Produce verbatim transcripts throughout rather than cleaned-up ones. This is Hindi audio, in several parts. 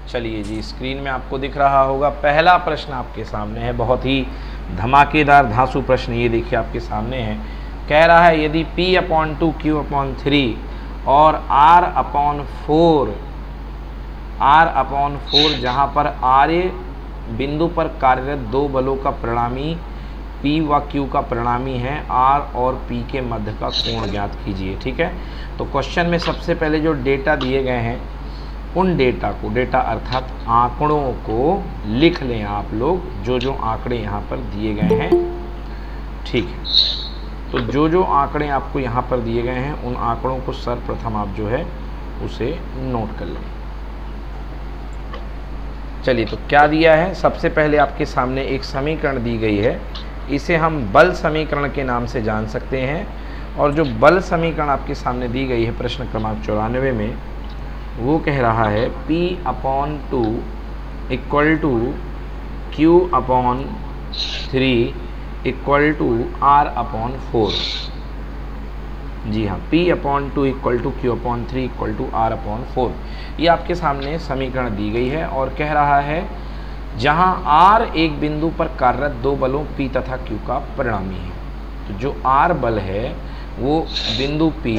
चलिए जी, स्क्रीन में आपको दिख रहा होगा पहला प्रश्न आपके सामने है, बहुत ही धमाकेदार धांसू प्रश्न। ये देखिए आपके सामने है, कह रहा है यदि P upon two Q upon three और R upon four R upon four जहाँ पर आर ए बिंदु पर कार्यरत दो बलों का परिणामी P व Q का परिणामी है, R और P के मध्य का कोण ज्ञात कीजिए। ठीक है, तो क्वेश्चन में सबसे पहले जो डेटा दिए गए हैं उन डेटा को, डेटा अर्थात आंकड़ों को लिख लें आप लोग, जो जो आंकड़े यहाँ पर दिए गए हैं। ठीक है, तो जो जो आंकड़े आपको यहाँ पर दिए गए हैं उन आंकड़ों को सर्वप्रथम आप जो है उसे नोट कर लें। चलिए, तो क्या दिया है, सबसे पहले आपके सामने एक समीकरण दी गई है, इसे हम बल समीकरण के नाम से जान सकते हैं। और जो बल समीकरण आपके सामने दी गई है प्रश्न क्रमांक चौरानवे में, वो कह रहा है P upon two equal to Q upon three equal to R upon four. जी हाँ, P upon two equal to Q upon three equal to R upon four, ये आपके सामने समीकरण दी गई है। और कह रहा है जहाँ R एक बिंदु पर कार्यरत दो बलों P तथा Q का परिणामी है, तो जो R बल है वो बिंदु P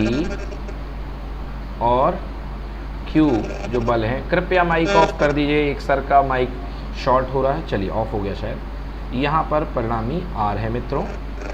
और Q जो बल है, कृपया माइक ऑफ कर दीजिए, एक सर का माइक शॉर्ट हो रहा है। चलिए, ऑफ हो गया शायद। यहाँ पर परिणामी R है मित्रों।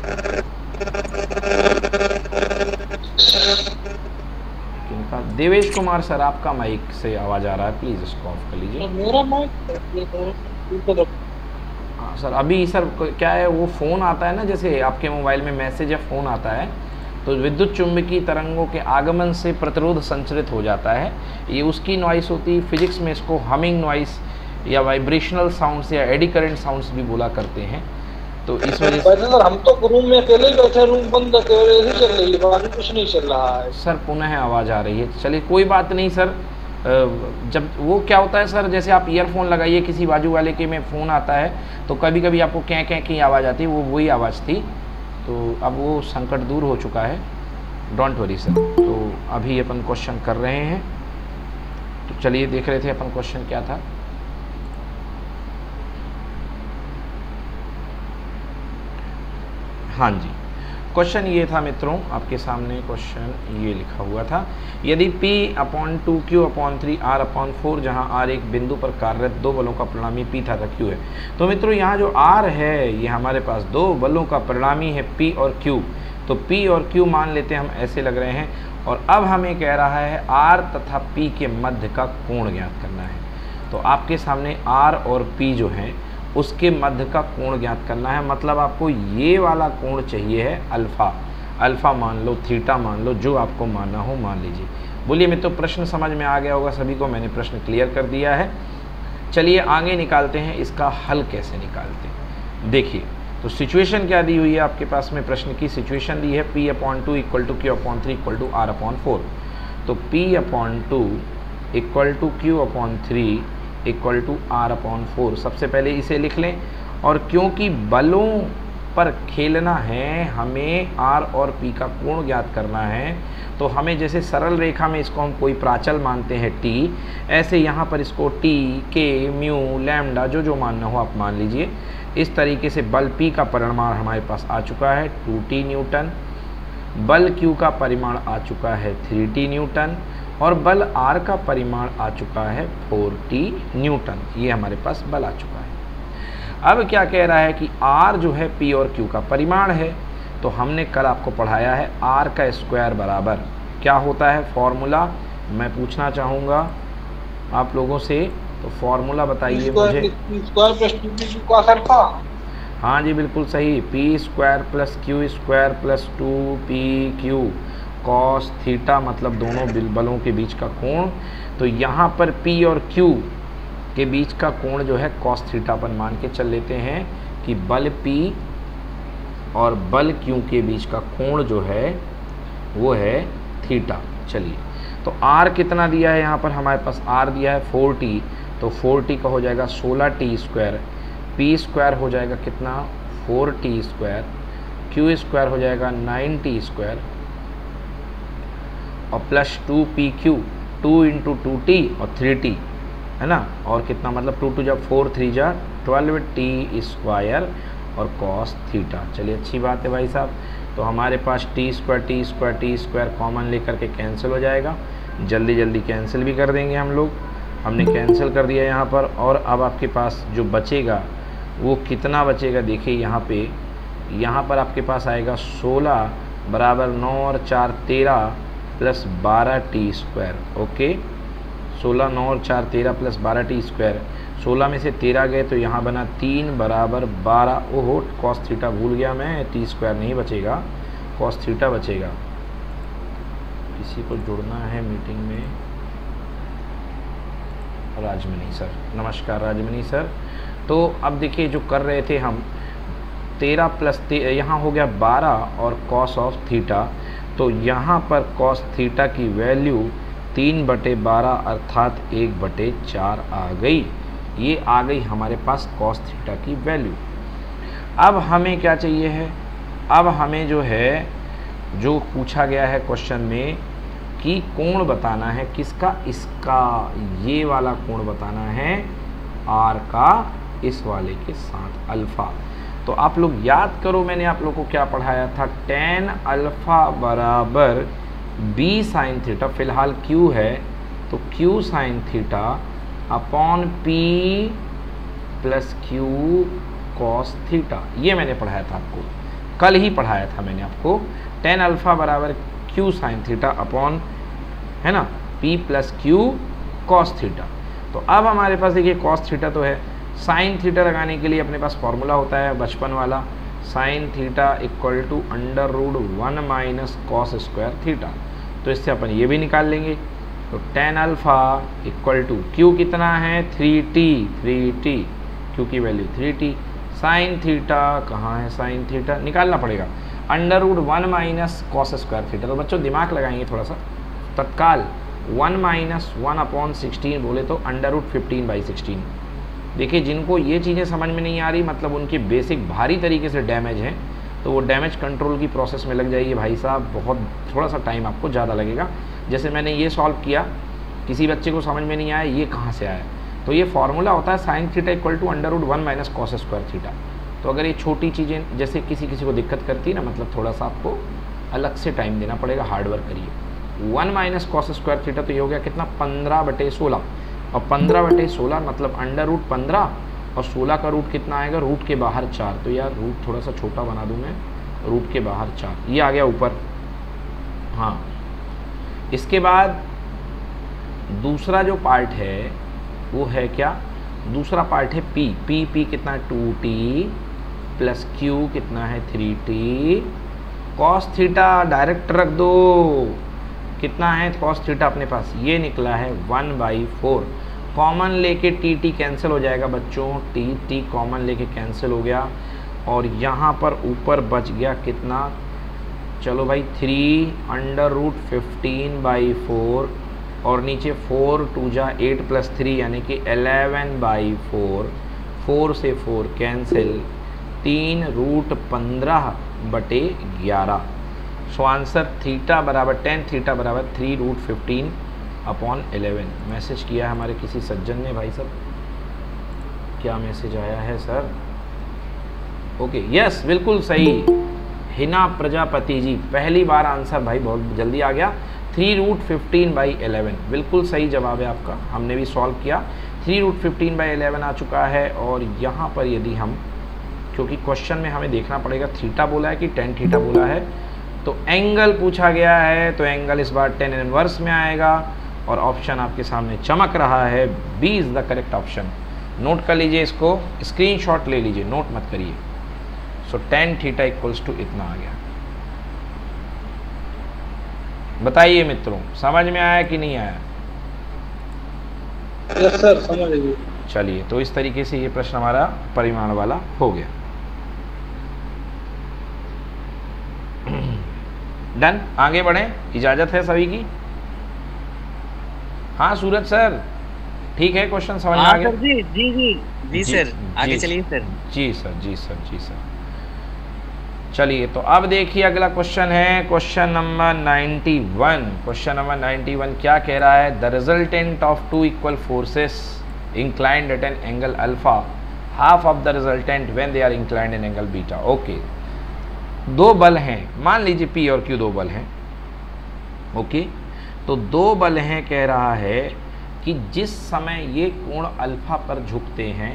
किनका? देवेश कुमार सर, आपका माइक से आवाज आ रहा है, प्लीज इसको ऑफ कर लीजिए। मेरा माइक हाँ सर, अभी सर क्या है, वो फ़ोन आता है ना, जैसे आपके मोबाइल में मैसेज या फ़ोन आता है तो विद्युत चुंबकीय तरंगों के आगमन से प्रतिरोध संचरित हो जाता है, ये उसकी नॉइस होती है। फिजिक्स में इसको हमिंग नॉइस या वाइब्रेशनल साउंड्स या एडी करंट साउंड्स भी बोला करते हैं। तो इस वजह से सर हम तो रूम में अकेले बैठे, रूम बंद ऐसे चल रही है, बाकी कुछ नहीं चल रहा है सर। पुनः आवाज़ आ रही है। चलिए कोई बात नहीं सर, जब वो क्या होता है सर, जैसे आप ईयरफोन लगाइए, किसी बाजू वाले के में फ़ोन आता है तो कभी कभी आपको क्या क्या की आवाज़ आती है, वो वही आवाज़ थी। तो अब वो संकट दूर हो चुका है, डोंट वरी सर। तो अभी अपन क्वेश्चन कर रहे हैं, तो चलिए देख रहे थे अपन क्वेश्चन क्या था। हाँ जी, क्वेश्चन ये था मित्रों, आपके सामने क्वेश्चन ये लिखा हुआ था, यदि P upon two Q upon three R upon four जहाँ R एक बिंदु पर कार्यरत दो बलों का परिणामी P तथा Q है। तो मित्रों यहाँ जो R है ये हमारे पास दो बलों का परिणामी है P और Q, तो P और Q मान लेते हैं हम, ऐसे लग रहे हैं। और अब हमें कह रहा है R तथा P के मध्य का कोण ज्ञात करना है। तो आपके सामने R और P जो हैं उसके मध्य का कोण ज्ञात करना है, मतलब आपको ये वाला कोण चाहिए है अल्फ़ा। अल्फ़ा मान लो, थीटा मान लो, जो आपको मानना हो मान लीजिए। बोलिए मित्रों, प्रश्न समझ में आ गया होगा सभी को, मैंने प्रश्न क्लियर कर दिया है। चलिए आगे निकालते हैं, इसका हल कैसे निकालते हैं। देखिए, तो सिचुएशन क्या दी हुई है आपके पास में, प्रश्न की सिचुएशन दी है P upon two equal to Q upon three equal to R upon four. तो P upon two equal to Q upon three equal to R upon four, सबसे पहले इसे लिख लें। और क्योंकि बलों पर खेलना है, हमें R और P का कोण ज्ञात करना है, तो हमें जैसे सरल रेखा में इसको हम कोई प्राचल मानते हैं T, ऐसे यहाँ पर इसको T, K, म्यू, लैम्डा, जो जो मानना हो आप मान लीजिए। इस तरीके से बल P का परिमाण हमारे पास आ चुका है टू टी न्यूटन, बल Q का परिमाण आ चुका है थ्री टी न्यूटन, और बल R का परिमाण आ चुका है फोर टी न्यूटन। ये हमारे पास बल आ चुका है। अब क्या कह रहा है कि R जो है P और Q का परिमाण है, तो हमने कल आपको पढ़ाया है R का स्क्वायर बराबर क्या होता है, फॉर्मूला मैं पूछना चाहूँगा आप लोगों से, तो फॉर्मूला बताइए मुझे। हाँ जी बिल्कुल सही, P square plus Q square plus two P Q cos theta, मतलब दोनों बलों के बीच का कोण। तो यहाँ पर P और Q के बीच का कोण जो है कॉस थीटा अपन मान के चल लेते हैं कि बल P और बल Q के बीच का कोण जो है वो है थीटा। चलिए, तो R कितना दिया है यहाँ पर, हमारे पास R दिया है फोर टी, तो फोर टी का हो जाएगा सोलह टी स्क्वायर, P स्क्वायर हो जाएगा कितना four T square, Q square हो जाएगा नाइन टी स्क्वायर, और plus two P Q, two into two T और थ्री टी, है ना, और कितना मतलब टू टू जा फोर, थ्री जा ट्वेल्व टी स्क्वायर और कॉस थीटा। चलिए अच्छी बात है भाई साहब। तो हमारे पास T square T square T square common लेकर के कैंसिल हो जाएगा, जल्दी जल्दी कैंसिल भी कर देंगे हम लोग। हमने कैंसिल कर दिया यहाँ पर, और अब आपके पास जो बचेगा वो कितना बचेगा, देखिए यहाँ पे, यहाँ पर आपके पास आएगा सोलह बराबर नौ और चार तेरह प्लस बारह टी स्क्वायर। ओके, सोलह नौ और चार तेरह प्लस बारह टी स्क्वायर, सोलह में से तेरह गए तो यहाँ बना तीन बराबर बारह। ओहो, कॉस थीटा भूल गया मैं, टी स्क्वायर नहीं बचेगा, कॉस थीटा बचेगा। किसी को जुड़ना है मीटिंग में? राजमनी सर, नमस्कार राजमनी सर। तो अब देखिए जो कर रहे थे हम, तेरह प्लस यहाँ हो गया बारह और कॉस ऑफ थीटा, तो यहाँ पर कॉस थीटा की वैल्यू तीन बटे बारह अर्थात एक बटे चार आ गई। ये आ गई हमारे पास कॉस थीटा की वैल्यू। अब हमें क्या चाहिए है, अब हमें जो है जो पूछा गया है क्वेश्चन में कि कोण बताना है, किसका, इसका, ये वाला कोण बताना है आर का इस वाले के साथ अल्फ़ा। तो आप लोग याद करो मैंने आप लोग को क्या पढ़ाया था, टेन अल्फ़ा बराबर बी साइन थीटा, फिलहाल क्यू है तो Q sine theta upon P plus Q cos theta. ये मैंने पढ़ाया था आपको, कल ही पढ़ाया था मैंने आपको, टेन अल्फ़ा बराबर क्यू साइन थीटा अपॉन, है ना, P plus Q cos theta. तो अब हमारे पास देखिए कॉस थीटा तो है, साइन थीटा लगाने के लिए अपने पास फॉर्मूला होता है बचपन वाला, sine theta equal to under root one minus cos square theta. तो इससे अपन ये भी निकाल लेंगे। तो tan alpha equal to Q कितना है, three T, three T, Q की value three T, sine theta कहाँ है, साइन थीटा निकालना पड़ेगा, under root one minus cos square theta. तो बच्चों दिमाग लगाएंगे थोड़ा सा तत्काल, one minus one upon sixteen बोले तो under root fifteen by sixteen. देखिए जिनको ये चीज़ें समझ में नहीं आ रही, मतलब उनकी बेसिक भारी तरीके से डैमेज है, तो वो डैमेज कंट्रोल की प्रोसेस में लग जाइए भाई साहब, बहुत थोड़ा सा टाइम आपको ज़्यादा लगेगा। जैसे मैंने ये सॉल्व किया, किसी बच्चे को समझ में नहीं आया ये कहाँ से आया, तो ये फार्मूला होता है sine theta equal to under root one minus cos square theta. तो अगर ये छोटी चीज़ें जैसे किसी किसी को दिक्कत करती है ना, मतलब थोड़ा सा आपको अलग से टाइम देना पड़ेगा, हार्ड वर्क करिए। One minus cos square theta तो ये हो गया कितना, पंद्रह बटे सोलह, और पंद्रह बटे सोलह मतलब अंडर रूट पंद्रह, और सोलह का रूट कितना आएगा, रूट के बाहर चार। तो यार रूट थोड़ा सा छोटा बना दूँ मैं, रूट के बाहर चार, ये आ गया ऊपर। हाँ, इसके बाद दूसरा जो पार्ट है वो है क्या, दूसरा पार्ट है पी, पी पी कितना है, टू टी प्लस क्यू कितना है, three T, cos theta direct रख दो, कितना है कॉस थीटा अपने पास, ये निकला है वन बाई फोर। कॉमन लेके टी टी कैंसिल हो जाएगा बच्चों, टी टी कॉमन लेके कैंसिल हो गया, और यहाँ पर ऊपर बच गया कितना, चलो भाई three under root fifteen by four, और नीचे फोर टू जा एट प्लस थ्री यानी कि एलेवन बाई फोर, फोर से फोर कैंसिल, तीन रूट पंद्रह बटे ग्यारह। सो आंसर थीटा बराबर टेन थीटा बराबर three root fifteen upon eleven. Message किया है हमारे किसी सज्जन ने भाई साहब, क्या मैसेज आया है सर, ओके यस बिल्कुल सही, हिना प्रजापति जी, पहली बार आंसर भाई बहुत जल्दी आ गया, three root fifteen by eleven, बिल्कुल सही जवाब है आपका, हमने भी सॉल्व किया, three root fifteen by eleven आ चुका है। और यहाँ पर यदि हम, क्योंकि क्वेश्चन में हमें देखना पड़ेगा थीटा बोला है कि टेन थीटा बोला है, तो एंगल पूछा गया है, तो एंगल इस बार टेन इनवर्स में आएगा, और ऑप्शन आपके सामने चमक रहा है, B is the correct option. Note कर लीजिए इसको, स्क्रीनशॉट ले लीजिए, नोट मत करिए। So tan theta equals to इतना आ गया। बताइए मित्रों समझ में आया कि नहीं आया? यस सर समझ गए। चलिए, तो इस तरीके से ये प्रश्न हमारा परिमाण वाला हो गया। डन, आगे बढ़ें, इजाजत है सभी की? हाँ सूरज सर, ठीक है, क्वेश्चन समझ में आ गया? जी जी जी जी सर, आगे चलिए सर। जी सर जी सर जी सर चलिए, तो अब देखिए अगला क्वेश्चन है क्वेश्चन नंबर इक्यानवे। क्वेश्चन नंबर इक्यानवे क्या कह रहा है, the resultant of two equal forces inclined at an angle alpha, half of the resultant when they are inclined in angle beta. Okay, दो बल हैं, मान लीजिए P और Q दो बल हैं. ओके, तो दो बल हैं, कह रहा है कि जिस समय ये कोण अल्फा पर झुकते हैं,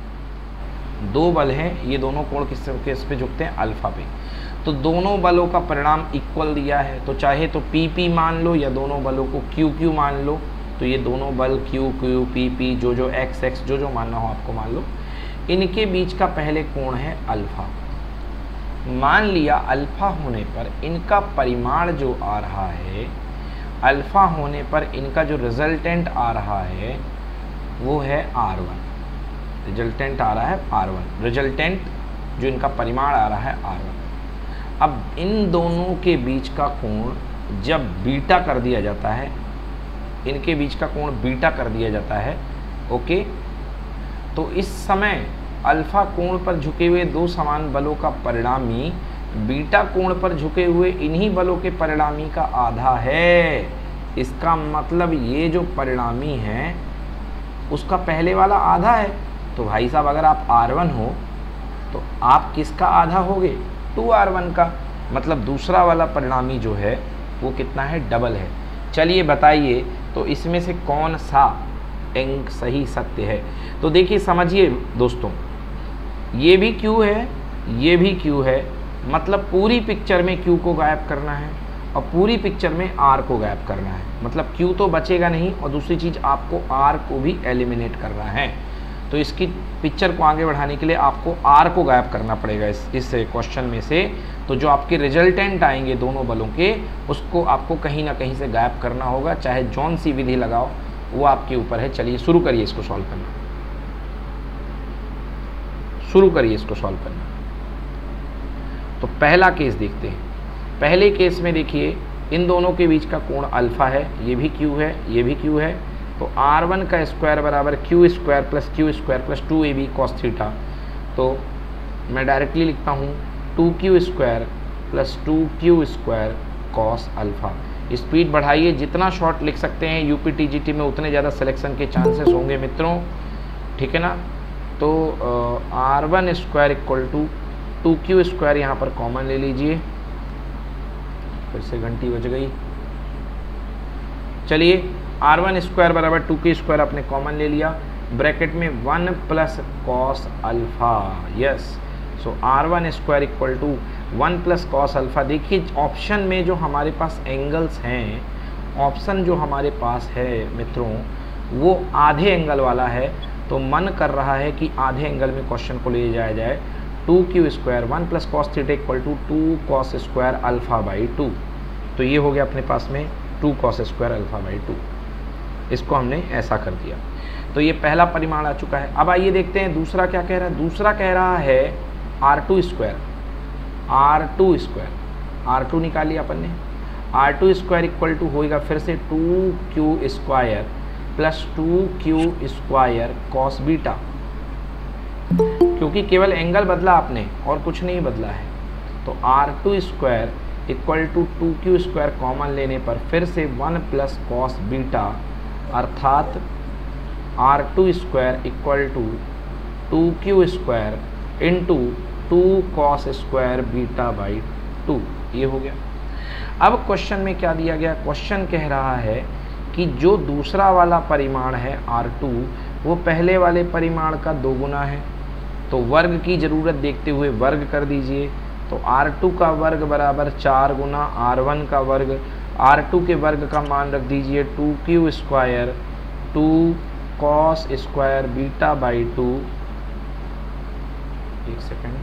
दो बल हैं, ये दोनों कोण किस किस पे झुकते हैं? अल्फा पे. तो दोनों बलों का परिणाम इक्वल दिया है, तो चाहे तो पी पी मान लो या दोनों बलों को क्यू क्यू मान लो. तो ये दोनों बल क्यू क्यू पी पी जो जो एक्स एक्स जो जो मानना हो आपको मान लो. इनके बीच का पहले कोण है अल्फा. मान लिया अल्फा होने पर इनका परिमाण जो आ रहा है, अल्फा होने पर इनका जो रिजल्टेंट आ रहा है वो है आर वन. रिजल्टेंट आ रहा है आर वन, रिजल्टेंट जो इनका परिमाण आ रहा है आर वन. अब इन दोनों के बीच का कोण जब बीटा कर दिया जाता है, इनके बीच का कोण बीटा कर दिया जाता है. ओके, तो इस समय अल्फा कोण पर झुके हुए दो समान बलों का परिणामी बीटा कोण पर झुके हुए इन्हीं बलों के परिणामी का आधा है. इसका मतलब ये जो परिणामी है उसका पहले वाला आधा है. तो भाई साहब अगर आप आर वन हो तो आप किसका आधा होगे? टू आर वन का. मतलब दूसरा वाला परिणामी जो है वो कितना है? डबल है. चलिए बताइए, तो इसमें से कौन सा अंक सही सत्य है? तो देखिए समझिए दोस्तों, ये भी Q है, ये भी Q है. मतलब पूरी पिक्चर में Q को गायब करना है और पूरी पिक्चर में R को गायब करना है. मतलब Q तो बचेगा नहीं और दूसरी चीज़ आपको R को भी एलिमिनेट करना है. तो इसकी पिक्चर को आगे बढ़ाने के लिए आपको R को गायब करना पड़ेगा इस इस क्वेश्चन में से. तो जो आपके रिजल्टेंट आएंगे दोनों बलों के, उसको आपको कहीं ना कहीं से गायब करना होगा. चाहे जौन सी विधि लगाओ वो आपके ऊपर है. चलिए शुरू करिए इसको सॉल्व करना, शुरू करिए इसको सॉल्व करना. तो पहला केस देखते हैं. पहले केस में देखिए इन दोनों के बीच का कोण अल्फा है, ये भी Q है, ये भी Q है. तो आर वन का स्क्वायर बराबर Q square plus Q square plus two A B cos theta. तो मैं डायरेक्टली लिखता हूँ two Q square plus two Q square cos alpha. Speed बढ़ाइए, जितना शॉर्ट लिख सकते हैं यूपी टीजीटी में उतने ज़्यादा सिलेक्शन के चांसेस होंगे मित्रों. ठीक है ना. तो R one square equal to two Q square यहाँ पर कॉमन ले लीजिए. फिर से घंटी बज गई. चलिए आर वन स्क्वायर बराबर टू क्यू स्क्वायर आपने कॉमन ले लिया. ब्रैकेट में one plus cos alpha. Yes, so R one square equal to one plus cos alpha. देखिए ऑप्शन में जो हमारे पास एंगल्स हैं, ऑप्शन जो हमारे पास है मित्रों वो आधे एंगल वाला है. तो मन कर रहा है कि आधे एंगल में क्वेश्चन को ले जाया जाए. Two Q square one plus cos theta equal to two cos square alpha by two. तो ये हो गया अपने पास में two cos square alpha by two. इसको हमने ऐसा कर दिया. तो ये पहला परिमाण आ चुका है. अब आइए देखते हैं दूसरा क्या कह रहा है. दूसरा कह रहा है R two square, R two square, R two निकालिए अपन ने. R two square equal to होएगा फिर से two Q square plus two Q square cos beta. क्योंकि केवल एंगल बदला आपने और कुछ नहीं बदला है. तो R two square equal to two Q square common लेने पर फिर से वन प्लस कॉस बीटा, अर्थात R two square equal to two Q square into two cos square beta by two. ये हो गया. अब क्वेश्चन में क्या दिया गया? क्वेश्चन कह रहा है कि जो दूसरा वाला परिमाण है आर टू वो पहले वाले परिमाण का दो गुना है. तो वर्ग की ज़रूरत देखते हुए वर्ग कर दीजिए. तो आर टू का वर्ग बराबर चार गुना आर वन का वर्ग. आर टू के वर्ग का मान रख दीजिए two Q square two cos square beta by two. एक सेकेंड.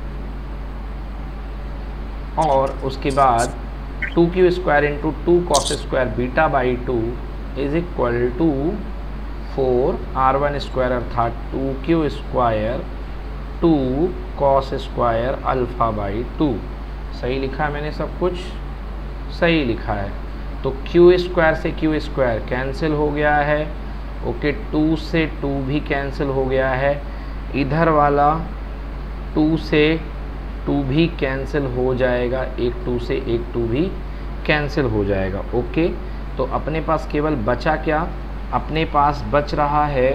और उसके बाद two Q square into two cos square beta by two is equal to four R one square अर्थात two Q square two cos square alpha by two. सही लिखा है मैंने? सब कुछ सही लिखा है. तो क्यू स्क्वायर से क्यू स्क्वायर कैंसिल हो गया है. ओके, टू से टू भी कैंसिल हो गया है. इधर वाला टू से टू भी कैंसिल हो जाएगा. एक टू से एक टू भी कैंसिल हो जाएगा. ओके, तो अपने पास केवल बचा क्या? अपने पास बच रहा है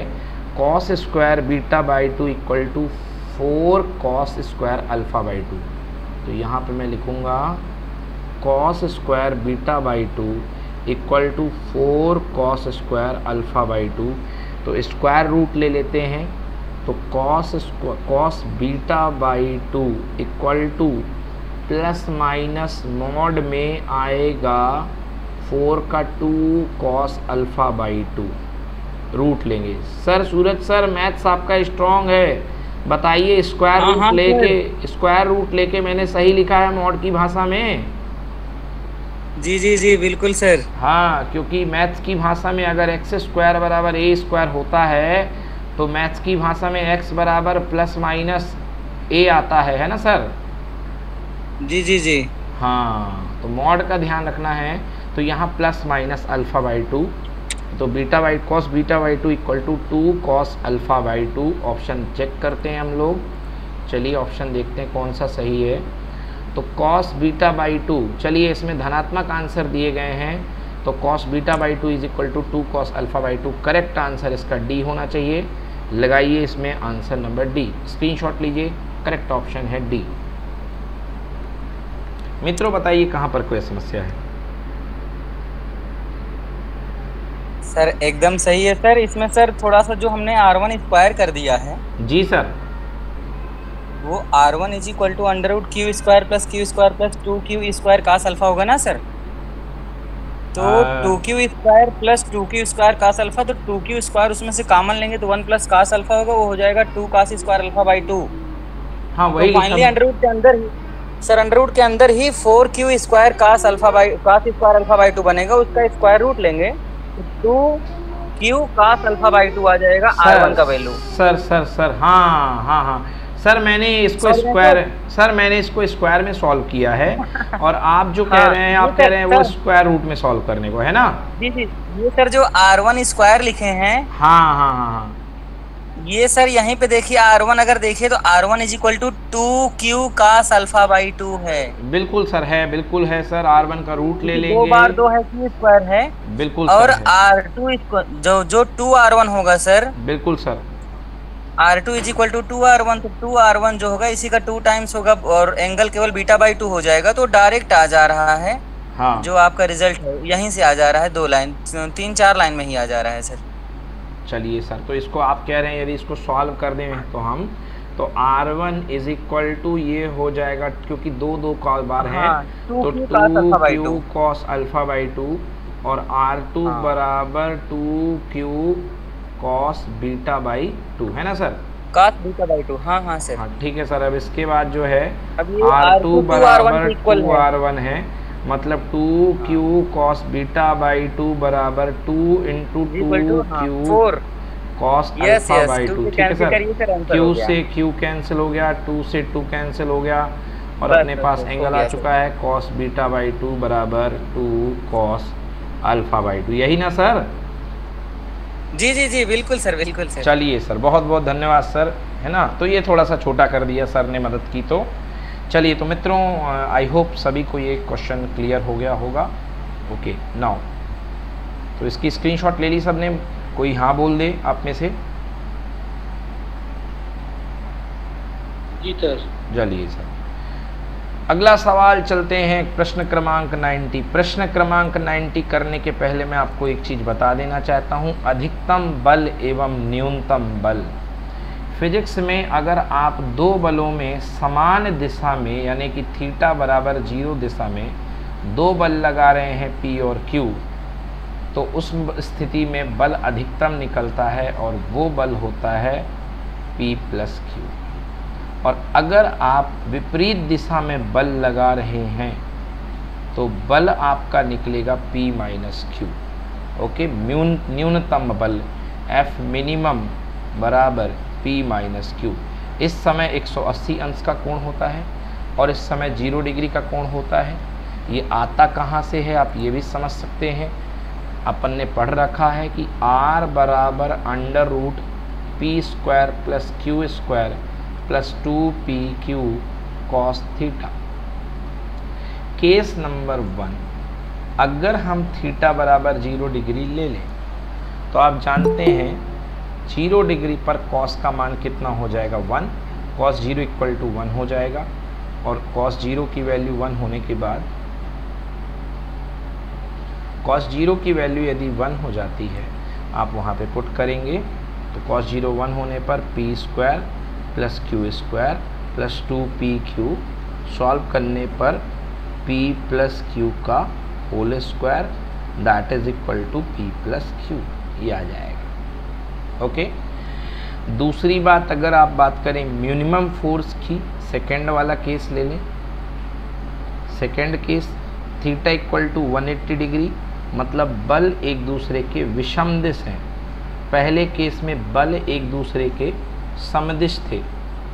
cos square beta by two equal to four cos square alpha by two. तो यहाँ पे मैं लिखूँगा cos square beta by two equal to four cos square alpha by two. तो स्क्वायर रूट ले लेते हैं, तो cos cos beta by two equal to plus minus mod में आएगा फोर का two cos alpha by two, root लेंगे। सर सूरज सर मैथ्स आपका स्ट्रॉन्ग है, बताइए स्क्वायर रूट लेके स्क्वायर रूट लेके मैंने सही लिखा है मॉड की भाषा में? जी जी जी बिल्कुल सर। हाँ, क्योंकि मैथ्स की भाषा में अगर एक्स स्क्वायर बराबर ए स्क्वायर होता है तो मैथ्स की भाषा में एक्स बराबर प्लस माइनस ए आता है, है ना सर? जी जी जी हाँ, तो मॉड का ध्यान रखना है। तो यहाँ plus minus alpha by two, तो beta by cos beta by two equal to two cos alpha by two. Option check करते हैं हम लोग। चलिए ऑप्शन देखते हैं कौन सा सही है। तो कॉस बीटा बाई टू, चलिए इसमें धनात्मक आंसर दिए गए हैं, तो cos beta by two is equal to two cos alpha by two. Correct answer इसका डी होना चाहिए। लगाइए इसमें आंसर नंबर डी, स्क्रीनशॉट लीजिए। करेक्ट ऑप्शन है डी। मित्रों बताइए कहाँ पर कोई समस्या है? सर एकदम सही है सर। इसमें सर थोड़ा सा जो हमने आर वन स्क्वायर कर दिया है, जी सर, वो R one is equal to under root Q square plus Q square plus two Q square cos alpha होगा ना सर? तो two Q square plus two Q square cos alpha, तो टू क्यू स्क्वायर उसमें से कॉमन लेंगे तो वन प्लस कास अल्फा होगा, वो हो जाएगा two cos square alpha by two. हाँ वही। तो फाइनली अंडर रूट के अंदर ही सर अंडर रूट के अंदर ही four Q square cos alpha by cos square alpha by two बनेगा। उसका स्क्वायर रूट लेंगे तो two Q cos alpha by two आ जाएगा आर वन का वैल्यू। सर सर सर हाँ हाँ हाँ सर, मैंने इसको स्क्वायर सर मैंने इसको स्क्वायर में सॉल्व किया है और आप जो कह रहे हैं आप कह रहे हैं वो स्क्वायर रूट में सॉल्व करने को, है ना? जी जी, ये सर जो आर वन स्क्वायर लिखे हैं, हाँ हाँ हाँ हाँ, ये सर यहीं पे देखिए आर वन अगर देखिए तो R one is equal to two Q cos alpha by two है। बिल्कुल सर है, बिल्कुल है सर। आर वन का रूट ले लेंगे, दो बार दो है क्यू स्क्वायर है, बिल्कुल। और आर टू जो जो टू आर वन होगा सर, बिल्कुल sir, R two is equal to two R one, तो टू आर वन जो होगा इसी का टू टाइम्स होगा और एंगल केवल बीटा बाई टू हो जाएगा। तो डायरेक्ट आ जा रहा है। हाँ, जो आपका रिजल्ट है यहीं से आ जा रहा है, दो लाइन तीन चार लाइन में ही आ जा रहा है सर। चलिए सर, तो इसको आप कह रहे हैं यदि इसको सॉल्व कर दें तो हम तो R one is equal to ये हो जाएगा, क्योंकि दो दो का बार है, हाँ, तो two Q cos alpha by two और आर टू बराबर two Q cos beta by two, है ना sir? Cos beta by two, हाँ हाँ सर। हाँ ठीक है सर। अब इसके बाद जो है आर टू बराबर टू आर वन है, मतलब two Q cos beta by two बराबर two into two Q cos alpha by two. ठीक है सर, क्यू से क्यू कैंसिल हो गया, टू से टू कैंसिल हो गया और अपने पास एंगल आ चुका है कॉस बीटा बाई टू बराबर two cos alpha by two. यही ना सर? जी जी जी बिल्कुल सर, बिल्कुल सर। चलिए सर, बहुत बहुत धन्यवाद सर, है ना? तो ये थोड़ा सा छोटा कर दिया सर ने, मदद की। तो चलिए, तो मित्रों आई होप सभी को ये क्वेश्चन क्लियर हो गया होगा। ओके नाउ, तो इसकी स्क्रीनशॉट ले ली सबने? कोई हाँ बोल दे आप में से। जी सर। चलिए सर, अगला सवाल चलते हैं प्रश्न क्रमांक नब्बे। प्रश्न क्रमांक नब्बे करने के पहले मैं आपको एक चीज़ बता देना चाहता हूँ। अधिकतम बल एवं न्यूनतम बल, फिजिक्स में अगर आप दो बलों में समान दिशा में यानी कि थीटा बराबर जीरो दिशा में दो बल लगा रहे हैं P और Q, तो उस स्थिति में बल अधिकतम निकलता है और वो बल होता है P प्लस Q। और अगर आप विपरीत दिशा में बल लगा रहे हैं तो बल आपका निकलेगा P माइनस क्यू। ओके, न्यून न्यूनतम बल F मिनिमम बराबर P माइनस क्यू। इस समय एक सौ अस्सी अंश का कोण होता है और इस समय जीरो डिग्री का कोण होता है। ये आता कहाँ से है आप ये भी समझ सकते हैं। अपन ने पढ़ रखा है कि R बराबर under root P square plus Q square plus two P Q cos theta. Case number one, अगर हम थीटा बराबर जीरो डिग्री ले लें तो आप जानते हैं जीरो डिग्री पर कॉस का मान कितना हो जाएगा, one. Cos zero equal to one हो जाएगा और कॉस जीरो की वैल्यू वन होने के बाद कॉस जीरो की वैल्यू यदि वन हो जाती है, आप वहाँ पे पुट करेंगे तो कॉस जीरो वन होने पर P square plus Q square plus two P Q, solve करने पर p प्लस क्यू का whole square that is equal to p plus Q, ये आ जाएगा। ओके। दूसरी बात, अगर आप बात करें मिनिमम फोर्स की, सेकेंड वाला केस ले लें। Second case theta equal to one eighty degree, मतलब बल एक दूसरे के विषम दिश हैं। पहले केस में बल एक दूसरे के समदिश थे।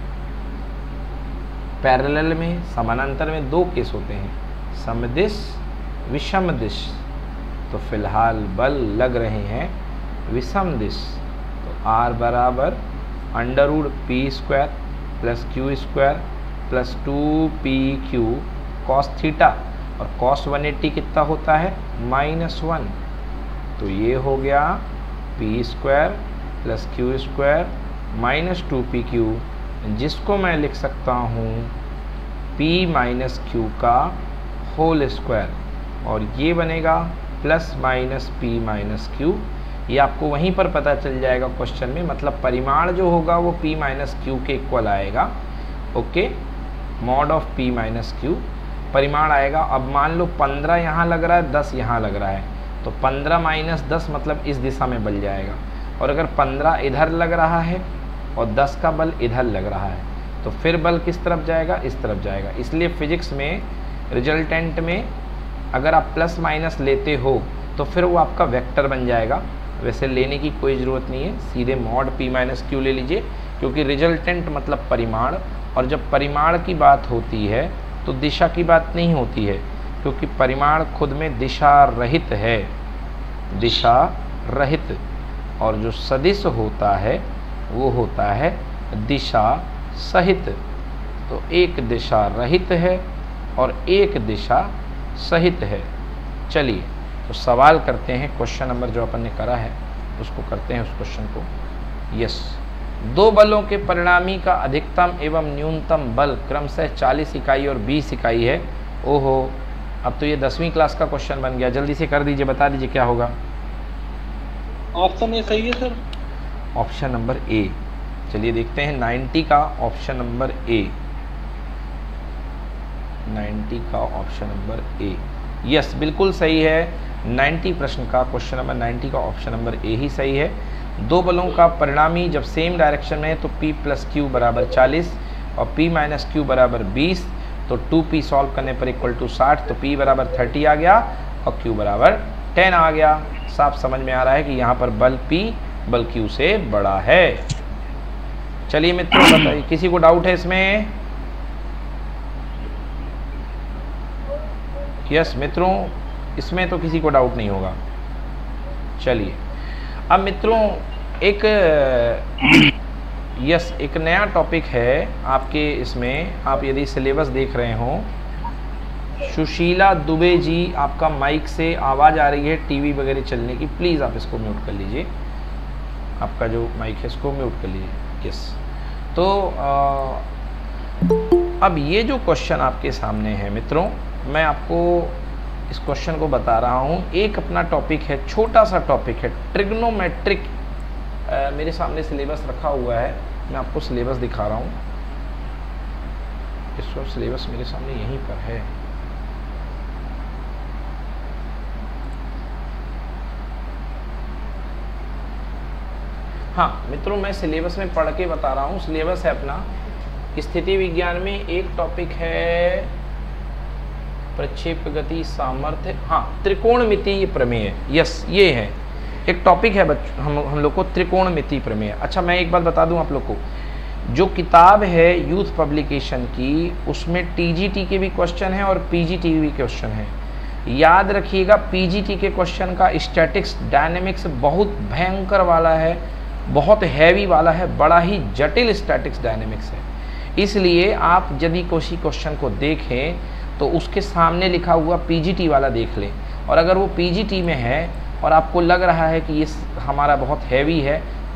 पैरेलल में, समानांतर में दो केस होते हैं, समदिश विषम दिश। तो फिलहाल बल लग रहे हैं विषम दिश। तो R बराबर under root P square plus Q square plus two P Q cos theta, और कॉस वन एट्टी कितना होता है, माइनस वन। तो ये हो गया P square plus Q square minus two P Q, जिसको मैं लिख सकता हूँ p माइनस क्यू का होल स्क्वायर, और ये बनेगा plus minus P minus Q. ये आपको वहीं पर पता चल जाएगा क्वेश्चन में, मतलब परिमाण जो होगा वो p माइनस क्यू के इक्वल आएगा। Okay, mod of p minus Q परिमाण आएगा। अब मान लो पंद्रह यहाँ लग रहा है, दस यहाँ लग रहा है, तो पंद्रह माइनस दस मतलब इस दिशा में बल जाएगा। और अगर पंद्रह इधर लग रहा है और दस का बल इधर लग रहा है, तो फिर बल किस तरफ जाएगा, इस तरफ जाएगा। इसलिए फिजिक्स में रिजल्टेंट में अगर आप प्लस माइनस लेते हो तो फिर वो आपका वेक्टर बन जाएगा। वैसे लेने की कोई ज़रूरत नहीं है, सीधे मॉड p माइनस क्यू ले लीजिए, क्योंकि रिजल्टेंट मतलब परिमाण, और जब परिमाण की बात होती है तो दिशा की बात नहीं होती है, क्योंकि परिमाण खुद में दिशा रहित है, दिशा रहित। और जो सदिश होता है वो होता है दिशा सहित। तो एक दिशा रहित है और एक दिशा सहित है। चलिए तो सवाल करते हैं, क्वेश्चन नंबर जो अपन ने करा है उसको करते हैं, उस क्वेश्चन को। यस, दो बलों के परिणामी का अधिकतम एवं न्यूनतम बल क्रमशः चालीस इकाई और बीस इकाई है। ओहो, अब तो ये दसवीं क्लास का क्वेश्चन बन गया। जल्दी से कर दीजिए, बता दीजिए क्या होगा। ऑप्शन ए सही है सर। ऑप्शन नंबर ए, चलिए देखते हैं नब्बे का ऑप्शन नंबर ए, नब्बे का ऑप्शन नंबर ए। यस, बिल्कुल सही है। नब्बे प्रश्न का क्वेश्चन नंबर नब्बे का ऑप्शन नंबर ए ही सही है। दो बलों का परिणामी जब सेम डायरेक्शन में है तो P प्लस क्यू बराबर चालीस और P माइनस क्यू बराबर बीस, तो टू पी सॉल्व करने पर इक्वल टू साठ, तो P बराबर तीस आ गया और Q बराबर दस आ गया। साफ समझ में आ रहा है कि यहाँ पर बल P बल Q से बड़ा है। चलिए मित्रों बताइए, किसी को डाउट है इसमें? यस मित्रों, इसमें तो किसी को डाउट नहीं होगा। चलिए अब मित्रों एक यस एक नया टॉपिक है आपके इसमें, आप यदि सिलेबस देख रहे हो, सुशीला दुबे जी, आपका माइक से आवाज़ आ रही है टीवी वगैरह चलने की, प्लीज़ आप इसको म्यूट कर लीजिए। आपका जो माइक है इसको म्यूट कर लीजिए। यस, तो आ, अब ये जो क्वेश्चन आपके सामने है मित्रों, मैं आपको इस क्वेश्चन को बता रहा हूँ। एक अपना टॉपिक है, छोटा सा टॉपिक है, ट्रिग्नोमेट्रिक। मेरे सामने सिलेबस रखा हुआ है, मैं आपको सिलेबस दिखा रहा हूँ। इस वक्त सिलेबस मेरे सामने यहीं पर है। हाँ मित्रों, मैं सिलेबस में पढ़ के बता रहा हूँ। सिलेबस है अपना स्थिति विज्ञान में, एक टॉपिक है प्रक्षेप गति सामर्थ्य, हाँ त्रिकोणमितीय प्रमेय। यस, ये है एक टॉपिक है बच्चों, हम हम लोग को त्रिकोणमितीय प्रमेय। अच्छा, मैं एक बात बता दूं आप लोग को, जो किताब है यूथ पब्लिकेशन की, उसमें टीजीटी के भी क्वेश्चन हैं और पीजीटी के भी क्वेश्चन हैं। याद रखिएगा, पीजीटी के क्वेश्चन का स्टैटिक्स डायनेमिक्स बहुत भयंकर वाला है, बहुत हैवी वाला है, बड़ा ही जटिल स्टैटिक्स डायनेमिक्स है। इसलिए आप यदि किसी क्वेश्चन को देखें तो उसके सामने लिखा हुआ पीजीटी वाला देख लें, और अगर वो पीजीटी में है और आपको लग रहा है कि ये हमारा बहुत हैवी है,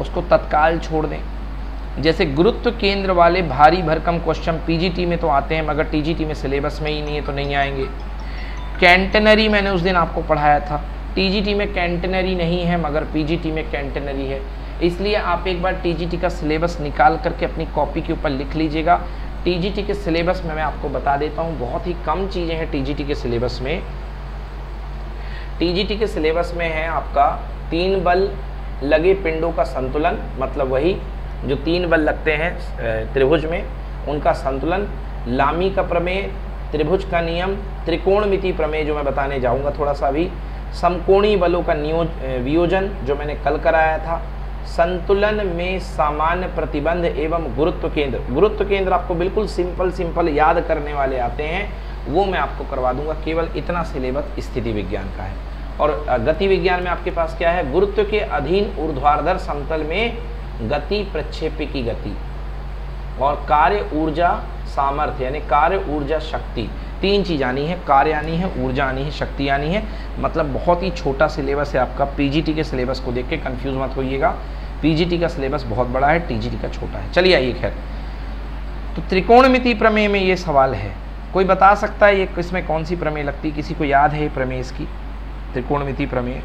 उसको तत्काल छोड़ दें। जैसे गुरुत्व केंद्र वाले भारी भरकम क्वेश्चन पीजीटी में तो आते हैं, मगर टीजीटी में सिलेबस में ही नहीं है तो नहीं आएंगे। कैंटेनरी मैंने उस दिन आपको पढ़ाया था, टीजीटी में कैंटेनरी नहीं है मगर पीजीटी में कैंटेनरी है, इसलिए आप एक बार टीजीटी का सिलेबस निकाल करके अपनी कॉपी के ऊपर लिख लीजिएगा। टीजीटी के सिलेबस में मैं आपको बता देता हूँ, बहुत ही कम चीज़ें हैं टीजीटी के सिलेबस में। टीजीटी के सिलेबस में है आपका तीन बल लगे पिंडों का संतुलन, मतलब वही जो तीन बल लगते हैं त्रिभुज में उनका संतुलन, लामी का प्रमेय, त्रिभुज का नियम, त्रिकोणमिति प्रमेय जो मैं बताने जाऊंगा थोड़ा सा अभी, समकोणीय बलों का नियोज वियोजन जो मैंने कल कराया था, संतुलन में सामान्य प्रतिबंध एवं गुरुत्व केंद्र। गुरुत्व केंद्र आपको बिल्कुल सिंपल सिंपल याद करने वाले आते हैं, वो मैं आपको करवा दूंगा। केवल इतना सिलेबस स्थिति विज्ञान का है। और गति विज्ञान में आपके पास क्या है, गुरुत्व के अधीन ऊर्ध्वाधर समतल में गति प्रक्षेप्य की गति, और कार्य ऊर्जा सामर्थ्य यानी कार्य ऊर्जा शक्ति, तीन चीज आनी है, कार्य आनी है, ऊर्जा आनी है, शक्ति आनी है। मतलब बहुत ही छोटा सिलेबस है आपका। पीजीटी के सिलेबस को देख के कंफ्यूज मत होइएगा, पीजीटी का सिलेबस बहुत बड़ा है, टीजीटी का छोटा है। चलिए आइए, खैर तो त्रिकोणमिति प्रमेय में ये सवाल है, कोई बता सकता है ये इसमें कौन सी प्रमेय लगती है? किसी को याद है ये प्रमेय इसकी? त्रिकोणमिति प्रमेय,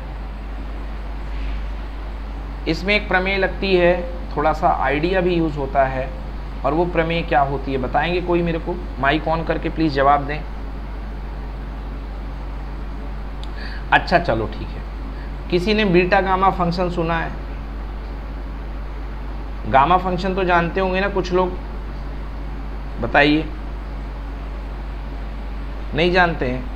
इसमें एक प्रमेय लगती है, थोड़ा सा आइडिया भी यूज होता है, और वो प्रमेय क्या होती है बताएंगे कोई मेरे को? माइक ऑन करके प्लीज जवाब दें। अच्छा चलो ठीक है, किसी ने बीटा गामा फंक्शन सुना है? गामा फंक्शन तो जानते होंगे ना कुछ लोग, बताइए। नहीं जानते हैं?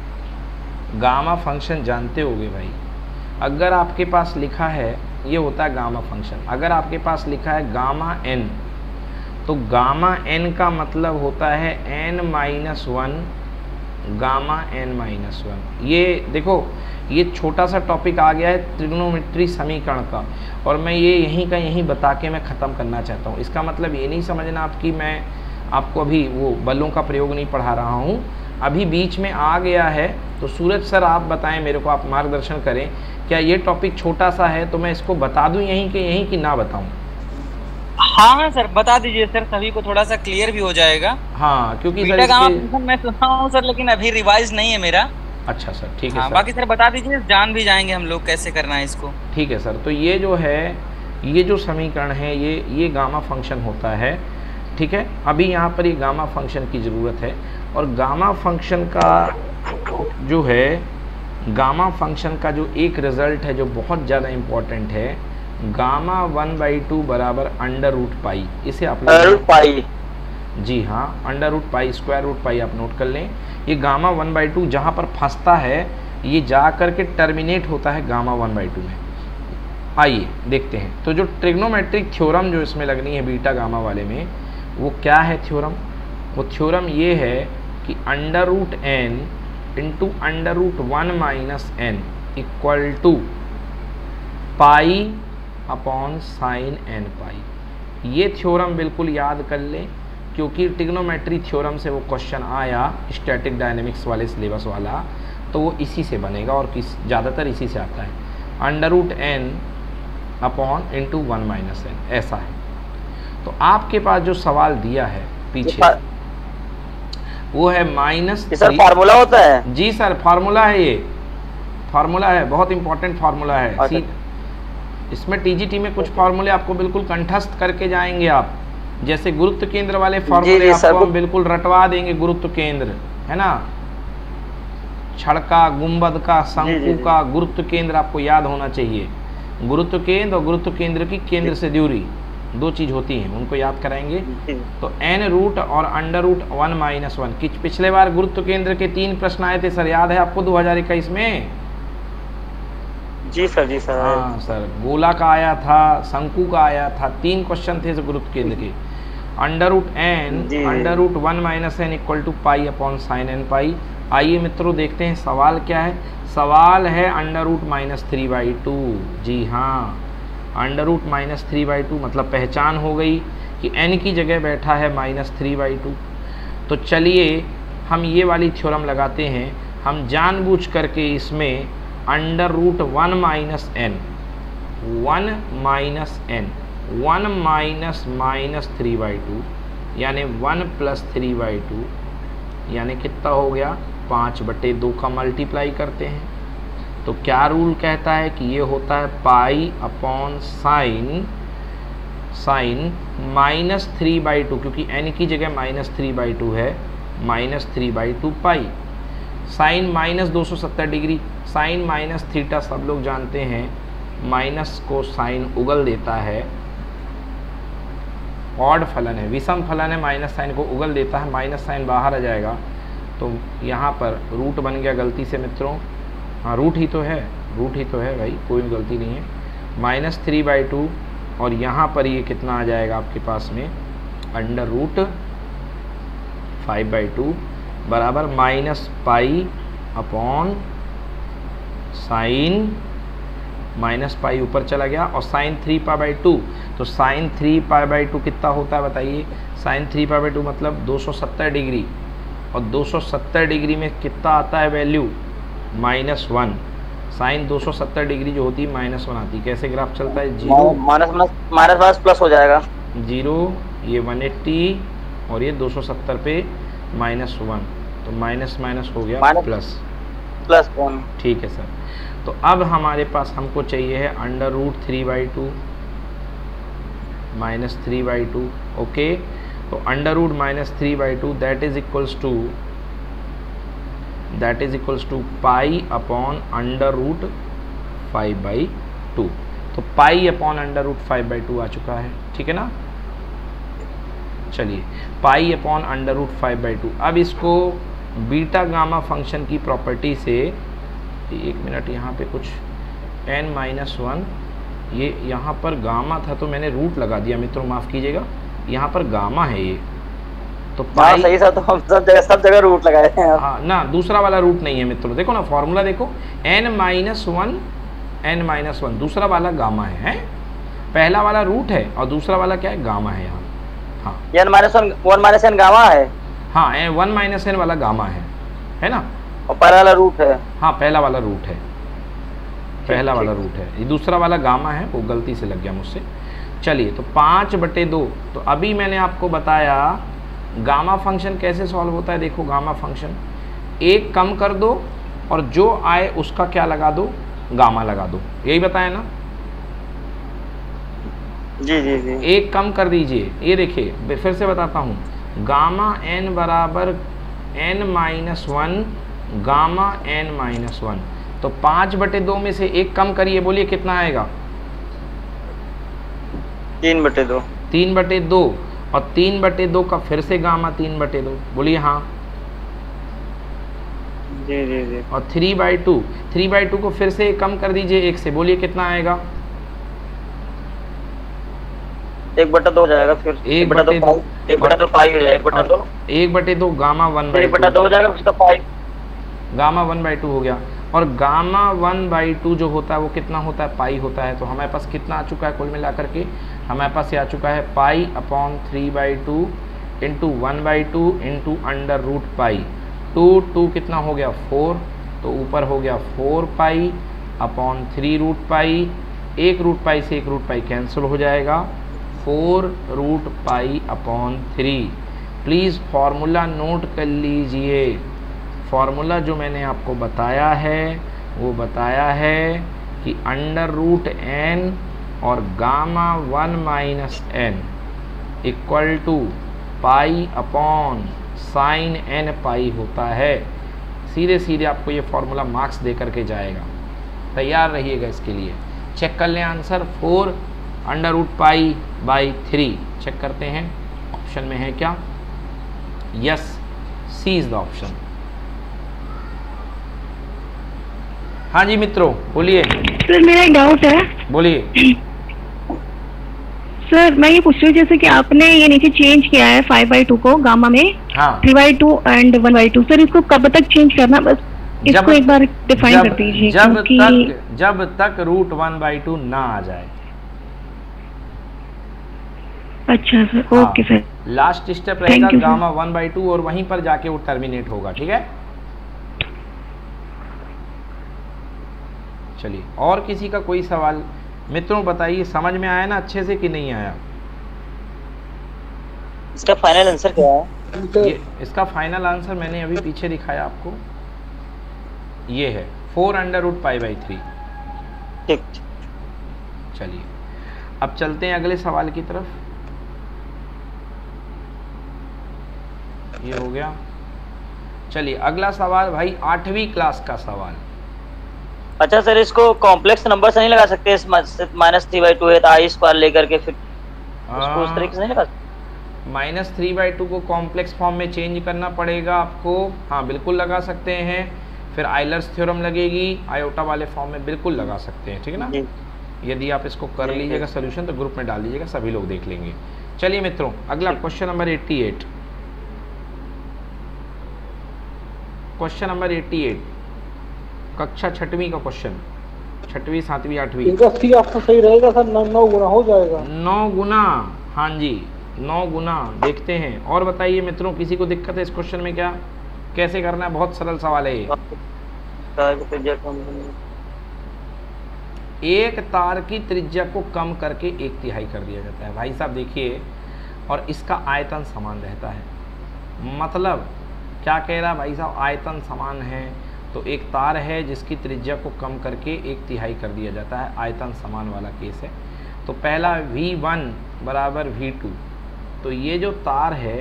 गामा फंक्शन जानते होगे भाई। अगर आपके पास लिखा है, ये होता है गामा फंक्शन, अगर आपके पास लिखा है गामा एन, तो गामा एन का मतलब होता है N minus one gamma N minus one. ये देखो, ये छोटा सा टॉपिक आ गया है ट्रिग्नोमेट्री समीकरण का, और मैं ये यहीं का यहीं बता के मैं ख़त्म करना चाहता हूँ। इसका मतलब ये नहीं समझना आप कि मैं आपको अभी वो बलों का प्रयोग नहीं पढ़ा रहा हूँ, अभी बीच में आ गया है। तो सूरज सर आप बताएं मेरे को, आप मार्गदर्शन करें, क्या ये टॉपिक छोटा सा है तो मैं इसको बता दूं यहीं के यहीं कि ना बताऊं? हाँ हाँ सर बता दीजिए सर, सभी को थोड़ा सा क्लियर भी हो जाएगा। हाँ क्योंकि सर इसके... मैं सुना हूँ सर, लेकिन अभी रिवाइज नहीं है मेरा। अच्छा सर ठीक है। हाँ, सर बाकी सर बता दीजिए, जान भी जाएंगे हम लोग कैसे करना है इसको। ठीक है सर, तो ये जो है, ये जो समीकरण है, ये ये गामा फंक्शन होता है, ठीक है। अभी यहाँ पर ये गामा फंक्शन की ज़रूरत है, और गामा फंक्शन का जो है, गामा फंक्शन का जो एक रिजल्ट है जो बहुत ज़्यादा इम्पोर्टेंट है, गामा वन बाई टू बराबर अंडर रूट पाई, इसे आप रूट पाई, जी हाँ, under root pi, square root pi आप नोट कर लें। ये गामा वन बाई टू जहाँ पर फंसता है, ये जा कर के टर्मिनेट होता है गामा वन बाई टू में। आइए देखते हैं, तो जो ट्रिग्नोमेट्रिक थ्योरम जो इसमें लगनी है बीटा गामा वाले में, वो क्या है थ्योरम? वो थ्योरम ये है कि under root N into under root one minus N equal to pi upon sine N pi. ये थ्योरम बिल्कुल याद कर लें, क्योंकि ट्रिग्नोमेट्री थ्योरम से वो क्वेश्चन आया स्टैटिक डायनेमिक्स वाले सिलेबस वाला, तो वो इसी से बनेगा, और किस ज़्यादातर इसी से आता है। Under root N upon into one minus N, ऐसा है। तो आपके पास जो सवाल दिया है पीछे, वो है माइनस, सर फार्मूला होता है? जी सर फार्मूला है, ये फार्मूला है, बहुत इंपॉर्टेंट फार्मूला है। अच्छा। इसमें टीजीटी में कुछ फार्मूले आपको बिल्कुल कंठस्थ करके जाएंगे आप, जैसे गुरुत्व केंद्र वाले फार्मूले आपको हम बिल्कुल रटवा देंगे। गुरुत्व केंद्र है ना, छड़ का, गुंबद का, शंकु का, गुरुत्व केंद्र आपको याद होना चाहिए। गुरुत्व केंद्र और गुरुत्व केंद्र की केंद्र से दूरी दो चीज होती हैं, उनको याद कराएंगे। तो एन रूट और under root one minus one. पिछले बार गुरुत्व केंद्र के तीन प्रश्न आए थे सर, याद है आपको? दो हजार इक्कीस में। जी सर, जी सर। हाँ सर, गोला का आया था, शंकु का आया था, तीन क्वेश्चन थे गुरुत्व केंद्र के। Under root N under root one minus N equal to pi upon sine N pi. आइए मित्रों देखते हैं सवाल क्या है। सवाल है under root minus three by two. जी हाँ, under root minus three by two, मतलब पहचान हो गई कि एन की जगह बैठा है माइनस थ्री बाई टू। तो चलिए हम ये वाली थ्योरम लगाते हैं। हम जानबूझ करके इसमें under root one minus N one minus N, one minus minus three by two यानी one plus three by two यानी कितना हो गया, पाँच बटे दो का मल्टीप्लाई करते हैं तो क्या रूल कहता है कि ये होता है pi upon sine sine minus three by two, क्योंकि एन की जगह माइनस थ्री बाई टू है, minus three by two pi sine minus दो सौ सत्तर डिग्री, साइन माइनस थीटा सब लोग जानते हैं माइनस को साइन उगल देता है, ऑड फलन है, विषम फलन है, माइनस साइन को उगल देता है, माइनस साइन बाहर आ जाएगा तो यहाँ पर रूट बन गया गलती से मित्रों, हाँ रूट ही तो है, रूट ही तो है भाई, कोई भी गलती नहीं है, माइनस थ्री बाई टू और यहाँ पर ये कितना आ जाएगा आपके पास में under root five by two बराबर minus pi upon sine, minus pi ऊपर चला गया और sine three pi by two, तो sine three pi by two कितना होता है बताइए, sine three pi by two मतलब दो सौ सत्तर डिग्री और दो सौ सत्तर डिग्री में कितना आता है वैल्यू माइनस वन, साइन दो सौ सत्तर डिग्री जो होती है माइनस वन आती है, कैसे ग्राफ चलता है zero minus minus minus plus हो जाएगा, जीरो ये वन एट्टी और ये दो सौ सत्तर पे माइनस वन तो माइनस माइनस हो गया प्लस प्लस वन, ठीक है सर। तो अब हमारे पास हमको चाहिए है under root three by two minus three by two, okay तो under root minus three by two that is equals to that is equals to pi upon under root five by two, तो pi upon under root five by two आ चुका है, ठीक है ना। चलिए pi upon under root five by two, अब इसको बीटा गामा फंक्शन की प्रॉपर्टी से, एक मिनट यहाँ पे कुछ n माइनस वन, ये यहाँ पर गामा था तो मैंने रूट लगा दिया मित्रों, माफ़ कीजिएगा, यहाँ पर गामा है ये तो पाई सही सा, तो हम सब जगह सब जगह रूट लगाए हैं। हाँ ना, दूसरा वाला रूट नहीं है मित्रों, देखो ना फॉर्मूला देखो n minus one N minus one, दूसरा वाला गामा है, है पहला वाला रूट है और दूसरा वाला क्या है गामा है यहाँ, हाँ n minus one one minus N gamma है, हाँ वन माइनस एन वाला गामा है है ना, और पहला वाला रूट है, हाँ पहला वाला रूट है, पहला वाला रूट है, ये दूसरा वाला गामा है, वो गलती से लग गया मुझसे। चलिए तो पाँच बटे दो, तो अभी मैंने आपको बताया गामा फंक्शन कैसे सॉल्व होता है, देखो गामा फंक्शन एक कम कर दो और जो आए उसका क्या लगा दो, गामा लगा दो, यही बताया ना, जी जी जी, एक कम कर दीजिए, ये देखिए फिर से बताता हूँ, गामा एन बराबर N minus one gamma N minus one, तो पाँच बटे दो में से एक कम करिए, बोलिए कितना आएगा, तीन बटे दो, तीन बटे दो और तीन बटे दो का फिर से गामा तीन बटे दो, बोलिए हाँ, जी जी जी, और three by two three by two को फिर से कम कर दीजिए एक से, बोलिए कितना आएगा, एक बटा दो हो जाएगा, फिर एक बटे दो, एक बटा दो पाई हो जाएगा, एक बटा दो, एक बटे दो गामा वन बाई एक बटा दो हो जाएगा, उसका pi gamma one by two हो गया, और गामा वन बाई टू जो होता है वो कितना होता है, पाई होता है, तो हमारे पास कितना आ चुका है कुल मिला करके, हमारे पास ये आ चुका है pi upon three by two into one by two into under root pi, two two कितना हो गया फोर, तो ऊपर हो गया four pi upon three root pi, एक रूट पाई से एक रूट पाई कैंसिल हो जाएगा, four root pi upon three. Please formula note कर लीजिए, फार्मूला जो मैंने आपको बताया है वो बताया है कि अंडर रूट एन और gamma one minus N equal to pi upon sine N pi होता है। सीधे सीधे आपको ये फार्मूला मार्क्स दे करके जाएगा, तैयार रहिएगा इसके लिए। चेक कर लें answer, four under root pi by three, check करते हैं ऑप्शन में है क्या, yes C is the option. हाँ जी मित्रों बोलिए। सर मेरा एक डाउट है। बोलिए। सर मैं ये पूछ रही हूँ, जैसे कि आपने ये नीचे चेंज किया है फाइव बाई टू को गामा में, हाँ three by two and one by two, sir इसको कब तक चेंज करना, बस इसको एक बार डिफाइन कर दीजिए। जब तक जब तक रूट वन बाई टू ना आ जाए। अच्छा सर, हाँ, ओके सर। लास्ट स्टेप रहेगा गामा वन बाई टू और वहीं पर जाके वो टर्मिनेट होगा, ठीक है। चलिए और किसी का कोई सवाल मित्रों बताइए समझ में आया ना अच्छे से कि नहीं आया? इसका फाइनल आंसर क्या है? ये इसका फाइनल आंसर मैंने अभी पीछे दिखाया आपको, ये है four under root pi by three. ठीक। चलिए अब चलते हैं अगले सवाल की तरफ। ये हो गया। चलिए अगला सवाल भाई आठवीं क्लास का सवाल। अच्छा सर, इसको कॉम्प्लेक्स नंबर से नहीं लगा सकते? इस माइनस थ्री बाई टू है तो आई स्क्वायर लेकर के फिर उसको उस तरीके से नहीं लगा सकते? माइनस थ्री बाई टू को कॉम्प्लेक्स फॉर्म में चेंज करना पड़ेगा आपको। हाँ बिल्कुल लगा सकते हैं। फिर आइलर्स थ्योरम लगेगी, आयोटा वाले फॉर्म में बिल्कुल लगा सकते हैं, ठीक है ना। यदि आप इसको कर लीजिएगा सोल्यूशन तो ग्रुप में डाल दीजिएगा, सभी लोग देख लेंगे। चलिए मित्रों अगला question number eighty eight. Question number eighty eight कक्षा छठवीं का क्वेश्चन, छठवीं सातवीं आठवीं। इनका सी आपको सही रहेगा सर, नौ नौ गुना हो जाएगा। नौ गुना, हाँ जी नौ गुना। देखते हैं और बताइए मित्रों किसी को दिक्कत है इस क्वेश्चन में? क्या कैसे करना है? बहुत सरल सवाल है ये। एक तार की त्रिज्या को कम करके एक तिहाई कर दिया जाता है। भाई साहब देखिए, और इसका आयतन समान रहता है। मतलब क्या कह रहा है भाई साहब? आयतन समान है तो एक तार है जिसकी त्रिज्या को कम करके एक तिहाई कर दिया जाता है, आयतन समान वाला केस है। तो पहला वी वन बराबर वी टू, तो ये जो तार है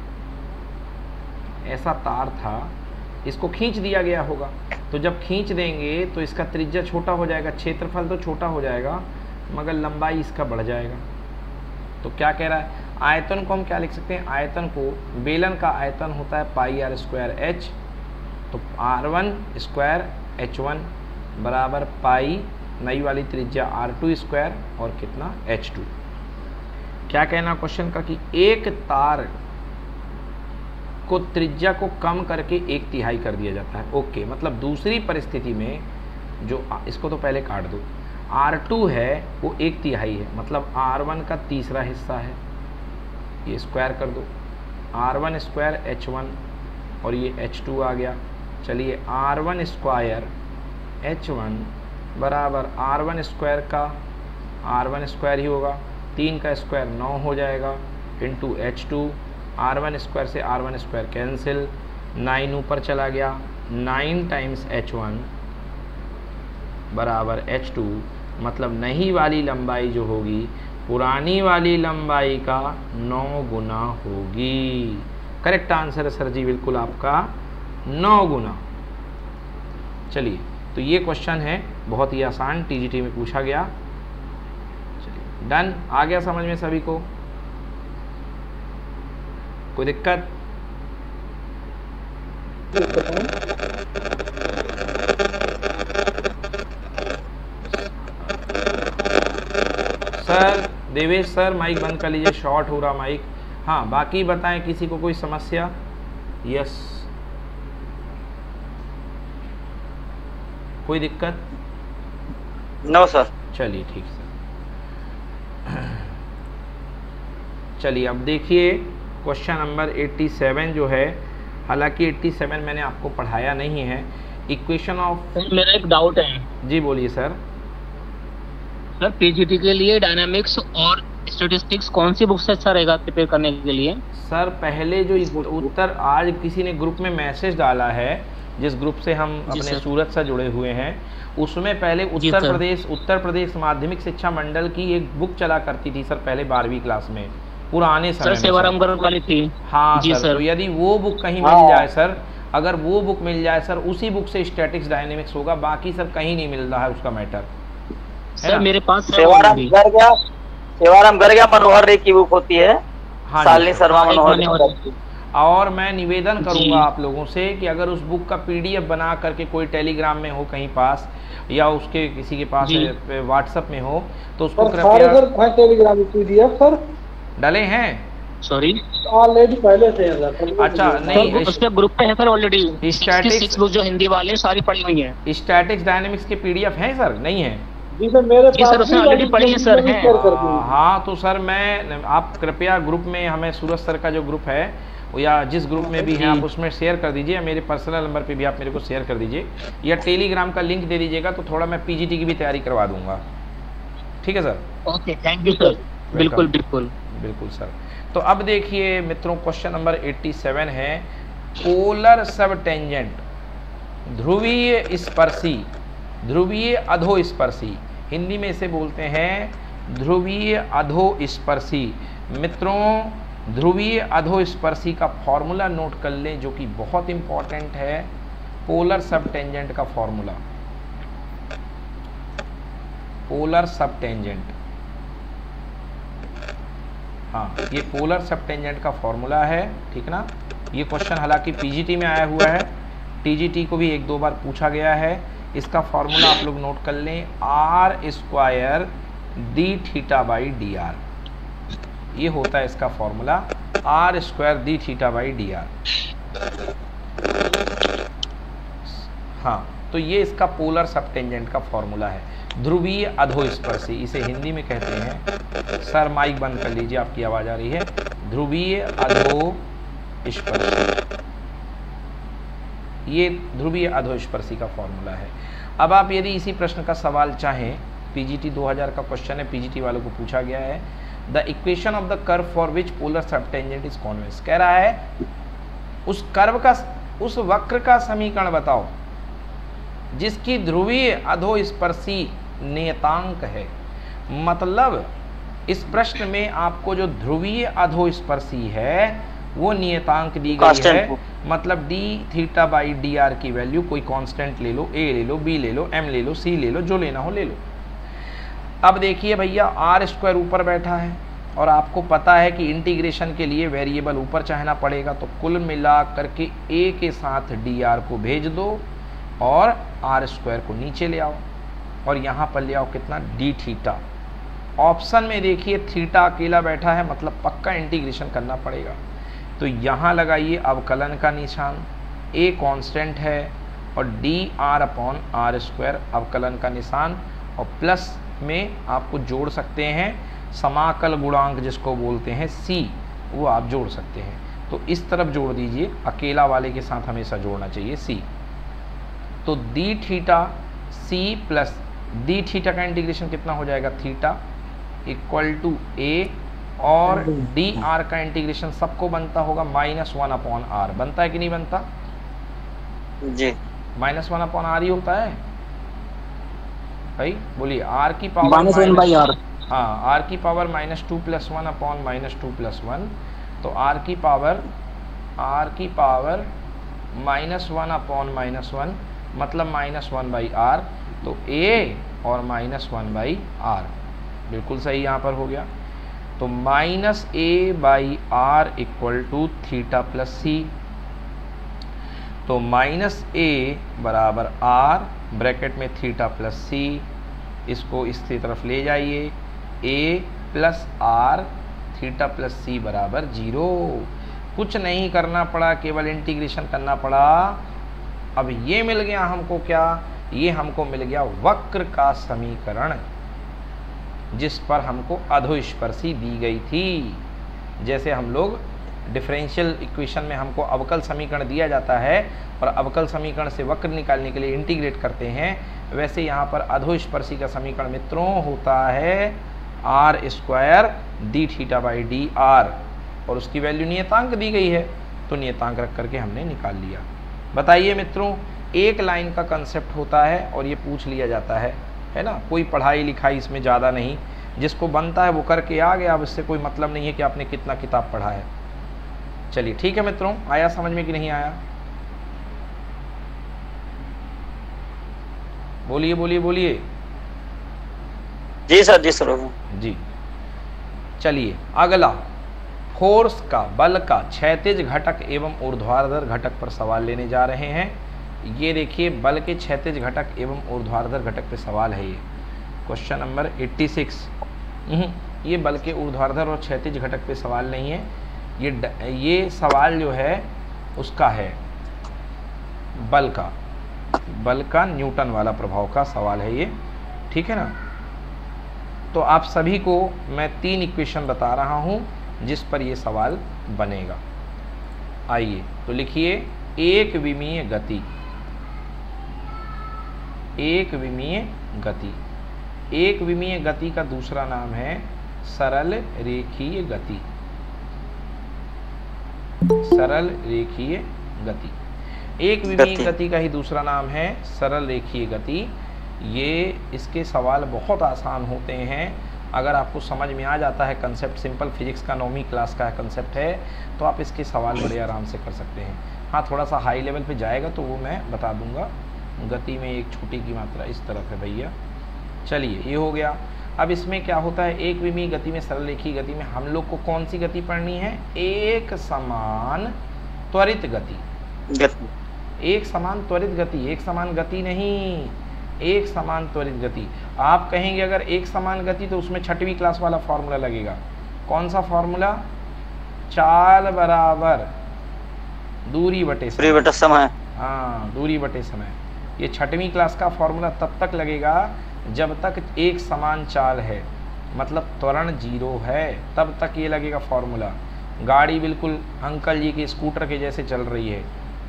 ऐसा तार था, इसको खींच दिया गया होगा। तो जब खींच देंगे तो इसका त्रिज्या छोटा हो जाएगा, क्षेत्रफल तो छोटा हो जाएगा मगर लंबाई इसका बढ़ जाएगा। तो क्या कह रहा है? आयतन को हम क्या लिख सकते हैं? आयतन को, बेलन का आयतन होता है पाई आर स्क्वायर एच, तो R one square H one बराबर पाई नई वाली त्रिज्या आर टू स्क्वायर और कितना एच टू। क्या कहना क्वेश्चन का कि एक तार को त्रिज्या को कम करके एक तिहाई कर दिया जाता है। ओके, मतलब दूसरी परिस्थिति में जो, इसको तो पहले काट दो, आर टू है वो एक तिहाई है, मतलब आर वन का तीसरा हिस्सा है, ये स्क्वायर कर दो, R one square H one और ये एच टू आ गया। चलिए R one square H one बराबर आर वन स्क्वायर का आर वन स्क्वायर ही होगा, तीन का स्क्वायर नौ हो जाएगा into H two, R one square से R one square cancel, nine ऊपर चला गया, नाइन टाइम्स एच वन बराबर एच टू, मतलब नई वाली लंबाई जो होगी पुरानी वाली लंबाई का नौ गुना होगी। करेक्ट आंसर है सर जी बिल्कुल आपका नौ गुना। चलिए तो ये क्वेश्चन है बहुत ही आसान, टीजीटी में पूछा गया। चलिए डन, आ गया समझ में सभी को? कोई दिक्कत? सर देवेश सर माइक बंद कर लीजिए, शॉर्ट हो रहा माइक। हाँ बाकी बताएं, किसी को कोई समस्या? यस, कोई दिक्कत? No sir. चलिए ठीक सर। चलिए अब देखिए क्वेश्चन नंबर सत्तासी जो है, हालांकि सत्तासी मैंने आपको पढ़ाया नहीं है। इक्वेशन ऑफ, मेरा एक डाउट है। जी बोलिए सर। सर पीजीटी के लिए डायनामिक्स और स्टैटिस्टिक्स कौन सी बुक से अच्छा रहेगा प्रिपेयर करने के लिए? सर पहले जो उत्तर आज किसी ने ग्रुप में मैसेज डाला है, जिस ग्रुप से हम अपने सूरत से जुड़े हुए हैं, उसमें पहले उत्तर प्रदेश उत्तर प्रदेश माध्यमिक शिक्षा मंडल की एक बुक चला करती थी सर, पहले बारहवीं क्लास में, पुराने समय में सेवाराम गर्ग वाली थी। हाँ सर, सर। तो यदि वो बुक कहीं मिल जाए सर, अगर वो बुक मिल जाए सर, उसी बुक से स्टैटिक्स डायनेमिक्स होगा, बाकी सर कहीं नहीं मिल रहा है उसका मैटर। सर मेरे पास सेवाराम गर्ग सेवाराम गर्ग मनोहर रे की बुक होती है, हाँ सालनी शर्मा मनोहर। और मैं निवेदन करूंगा आप लोगों से कि अगर उस बुक का पीडीएफ बना करके कोई टेलीग्राम में हो कहीं पास, या उसके किसी के पास व्हाट्सएप में हो, तो उसको कृपया टेलीग्राम पीडीएफ सर डाले हैं। सॉरी ऑलरेडी पहले से है सर। अच्छा नहीं, उसके ग्रुप पे है सर ऑलरेडी। स्टैटिक्स बुक जो हिंदी वाले हैं सारी पढ़ी हुई हैं। स्टैटिक्स डायनेमिक्स के पीडीएफ हैं सर? नहीं है जी सर, मेरे पास सर उसने ऑलरेडी पढ़ी है सर। हाँ तो सर मैं, आप कृपया ग्रुप में, हमें सूरज सर का जो ग्रुप है या जिस ग्रुप में भी हैं आप उसमें शेयर कर दीजिए, मेरे पर्सनल नंबर पे भी आप मेरे को शेयर कर दीजिए, या टेलीग्राम का लिंक दे दीजिएगा, तो थोड़ा मैं पीजीटी की भी तैयारी करवा दूंगा। ठीक है sir? Okay, thank you sir. बिल्कुल बिल्कुल बिल्कुल सर। तो अब देखिए मित्रों, क्वेश्चन नंबर सत्तासी है, पोलर सब टेंजेंट, ध्रुवीय स्पर्शी, ध्रुवीय अधोस्पर्शी, हिंदी में इसे बोलते हैं ध्रुवीय अधोस्पर्शी। मित्रों, ध्रुवीय अधोस्पर्शी का फॉर्मूला नोट कर लें, जो कि बहुत इंपॉर्टेंट है, पोलर सब टेंजेंट का फॉर्मूला, पोलर सब टेंजेंट। हाँ, ये पोलर सब टेंजेंट का फॉर्मूला है, ठीक ना? ये क्वेश्चन हालांकि पीजीटी में आया हुआ है, टीजीटी को भी एक दो बार पूछा गया है। इसका फॉर्मूला आप लोग नोट कर लें, R square D theta by D R, ये होता है इसका formula, R square D theta by D R. हाँ, तो ये इसका पोलर सब टेंजेंट का फॉर्मूला है, ध्रुवीय अधोस्पर्शी, इसे हिंदी में कहते हैं। सर माइक बंद कर लीजिए, आपकी आवाज आ रही है। ध्रुवीय अधोस्पर्शी, ये ध्रुवीय अधोस्पर्शी का फॉर्मूला है। अब आप यदि इसी प्रश्न का सवाल चाहें, पीजीटी दो हज़ार का क्वेश्चन है, पीजीटी वालों को पूछा गया है, the equation of the curve for which polar subtangent is convex, कह रहा है उस कर्व का, उस वक्र का समीकरण बताओ जिसकी ध्रुवीय अधोस्पर्शी नियतांक है। मतलब इस प्रश्न में आपको जो ध्रुवीय अधोस्पर्शी है वो नियतांक दी गई है, मतलब D theta by D R की वैल्यू कोई कांस्टेंट ले लो, ए ले लो, बी ले लो, एम ले लो, सी ले लो, जो लेना हो ले लो। अब देखिए भैया, आर स्क्वायर ऊपर बैठा है और आपको पता है कि इंटीग्रेशन के लिए वेरिएबल ऊपर चाहना पड़ेगा, तो कुल मिला करके ए के साथ डी आर को भेज दो और आर स्क्वायर को नीचे ले आओ और यहाँ पर ले आओ कितना, डी थीटा। ऑप्शन में देखिए थीटा अकेला बैठा है, मतलब पक्का इंटीग्रेशन करना पड़ेगा, तो यहाँ लगाइए अवकलन का निशान, ए कांस्टेंट है और D R upon R square अवकलन का निशान, और प्लस में आपको जोड़ सकते हैं समाकल गुणांक जिसको बोलते हैं सी, वो आप जोड़ सकते हैं। तो इस तरफ जोड़ दीजिए, अकेला वाले के साथ हमेशा जोड़ना चाहिए सी। तो D theta C plus D theta का इंटीग्रेशन कितना हो जाएगा, थीटा इक्वल टू ए, और डी आर का इंटीग्रेशन सबको बनता होगा माइनस वन अपॉन आर, बनता है कि नहीं बनता जी? माइनस वन अपॉन आर ही होता है भाई, बोलिए। आर की power minus one by R, हाँ, आर की power minus two plus one upon minus two plus one, तो आर की पावर आर की power minus one upon minus one, मतलब माइनस वन बाई आर, तो ए और माइनस वन बाई आर, बिल्कुल सही यहाँ पर हो गया। तो minus A by R equal to theta plus C, तो माइनस ए बराबर आर ब्रैकेट में थीटा प्लस सी, इसको इसकी तरफ ले जाइए, A plus R theta plus C बराबर जीरो। कुछ नहीं करना पड़ा, केवल इंटीग्रेशन करना पड़ा। अब ये मिल गया हमको क्या, ये हमको मिल गया वक्र का समीकरण, जिस पर हमको अधोस्पर्शी दी गई थी। जैसे हम लोग डिफरेंशियल इक्वेशन में हमको अवकल समीकरण दिया जाता है और अवकल समीकरण से वक्र निकालने के लिए इंटीग्रेट करते हैं, वैसे यहाँ पर अधोस्पर्शी का समीकरण मित्रों होता है R square D theta by D R, और उसकी वैल्यू नियतांक दी गई है, तो नियतांक रख करके हमने निकाल लिया। बताइए मित्रों, एक लाइन का कंसेप्ट होता है और ये पूछ लिया जाता है, है ना, कोई पढ़ाई लिखाई इसमें ज़्यादा नहीं, जिसको बनता है वो करके आ गया, अब इससे कोई मतलब नहीं है कि आपने कितना किताब पढ़ा है। चलिए ठीक है मित्रों, आया समझ में कि नहीं आया, बोलिए बोलिए बोलिए। जी सर, जी सर जी। चलिए अगला, फोर्स का, बल का क्षैतिज घटक एवं ऊर्ध्वाधर घटक पर सवाल लेने जा रहे हैं। ये देखिए, बल के क्षैतिज घटक एवं ऊर्ध्वाधर घटक पे सवाल है। ये क्वेश्चन नंबर छियासी। ये बल के ऊर्ध्वाधर और क्षैतिज घटक पे सवाल नहीं है, ये ये सवाल जो है उसका है बल का, बल का न्यूटन वाला प्रभाव का सवाल है ये, ठीक है ना। तो आप सभी को मैं तीन इक्वेशन बता रहा हूँ जिस पर ये सवाल बनेगा। आइए तो लिखिए, एक विमीय गति, एक विमीय गति, एक विमीय गति का दूसरा नाम है सरल रेखीय गति। सरल रेखीय गति, एक विमीय गति का ही दूसरा नाम है सरल रेखीय गति। ये इसके सवाल बहुत आसान होते हैं, अगर आपको समझ में आ जाता है कंसेप्ट, सिंपल फिजिक्स का नौवीं क्लास का कंसेप्ट है, तो आप इसके सवाल बड़े आराम से कर सकते हैं। हाँ, थोड़ा सा हाई लेवल पे जाएगा तो वो मैं बता दूंगा। गति में एक छोटी की मात्रा इस तरफ है भैया। चलिए, ये हो गया। अब इसमें क्या होता है, एक विमीय गति में, सरल रेखीय गति में हम लोग को कौन सी गति पढ़नी है? एक समान त्वरित गति। एक समान त्वरित गति, एक समान गति नहीं, एक समान त्वरित गति। आप कहेंगे अगर एक समान गति तो उसमें छठवीं क्लास वाला फॉर्मूला लगेगा। कौन सा फॉर्मूला? चाल बराबर दूरी बटे समय। बटे समय। हाँ, दूरी बटे समय। ये छठवीं क्लास का फॉर्मूला तब तक लगेगा जब तक एक समान चाल है, मतलब त्वरण जीरो है, तब तक ये लगेगा फॉर्मूला। गाड़ी बिल्कुल अंकल जी के स्कूटर के जैसे चल रही है,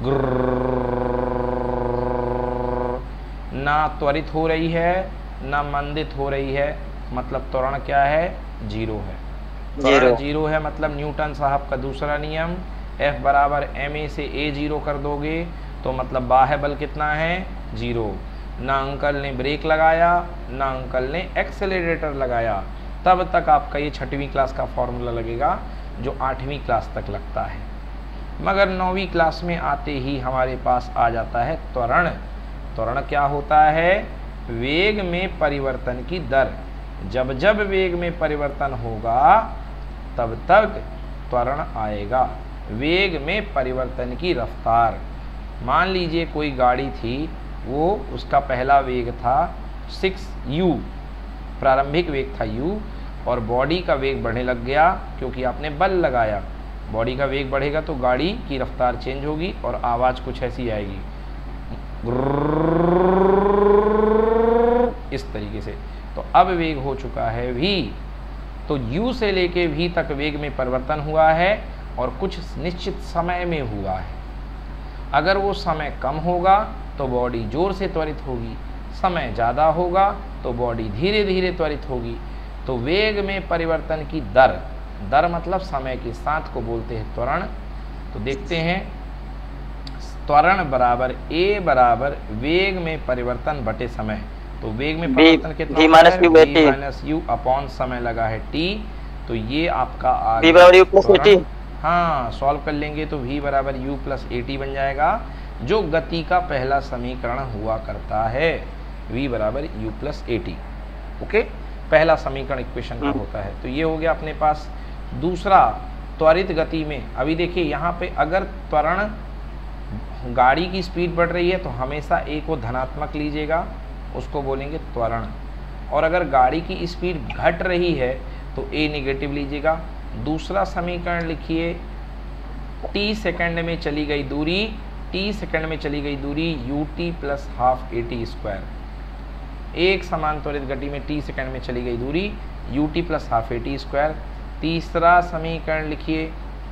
ना त्वरित हो रही है ना मंदित हो रही है, मतलब त्वरण क्या है? जीरो है। त्वरण जीरो है मतलब न्यूटन साहब का दूसरा नियम, F बराबर एम ए से ए जीरो कर दोगे तो मतलब बाह्य बल कितना है? जीरो। ना अंकल ने ब्रेक लगाया ना अंकल ने एक्सेलरेटर लगाया, तब तक आपका ये छठवीं क्लास का फॉर्मूला लगेगा जो आठवीं क्लास तक लगता है। मगर नौवीं क्लास में आते ही हमारे पास आ जाता है त्वरण। त्वरण क्या होता है? वेग में परिवर्तन की दर। जब जब वेग में परिवर्तन होगा तब तक त्वरण आएगा। वेग में परिवर्तन की रफ्तार, मान लीजिए कोई गाड़ी थी, वो उसका पहला वेग था सिक्स यू, प्रारंभिक वेग था u, और बॉडी का वेग बढ़ने लग गया क्योंकि आपने बल लगाया। बॉडी का वेग बढ़ेगा तो गाड़ी की रफ्तार चेंज होगी और आवाज़ कुछ ऐसी आएगी, इस तरीके से। तो अब वेग हो चुका है v, तो u से लेके v तक वेग में परिवर्तन हुआ है और कुछ निश्चित समय में हुआ है। अगर वो समय कम होगा तो बॉडी जोर से त्वरित होगी, समय ज़्यादा होगा तो बॉडी धीरे धीरे त्वरित होगी। तो वेग में परिवर्तन की दर, दर मतलब समय के साथ को बोलते हैं त्वरण। तो देखते हैं, त्वरण बराबर a बराबर वेग में परिवर्तन बटे समय। तो वेग में परिवर्तन कितना है? v माइनस यू अपॉन समय लगा है t। तो ये आपका आ गया। हाँ, सॉल्व कर लेंगे तो v बराबर u प्लस ए टी बन जाएगा, जो गति का पहला समीकरण हुआ करता है। v बराबर u plus A T, okay, पहला समीकरण इक्वेशन का होता है। तो ये हो गया अपने पास। दूसरा, त्वरित गति में अभी देखिए यहाँ पे अगर त्वरण, गाड़ी की स्पीड बढ़ रही है तो हमेशा a को धनात्मक लीजिएगा, उसको बोलेंगे त्वरण। और अगर गाड़ी की स्पीड घट रही है तो a नेगेटिव लीजिएगा। दूसरा समीकरण लिखिए, t सेकंड में चली गई दूरी, t सेकंड में चली गई दूरी U T plus half A T square. एक समान त्वरित गति में t सेकंड में चली गई दूरी U T plus half A T square. तीसरा समीकरण लिखिए,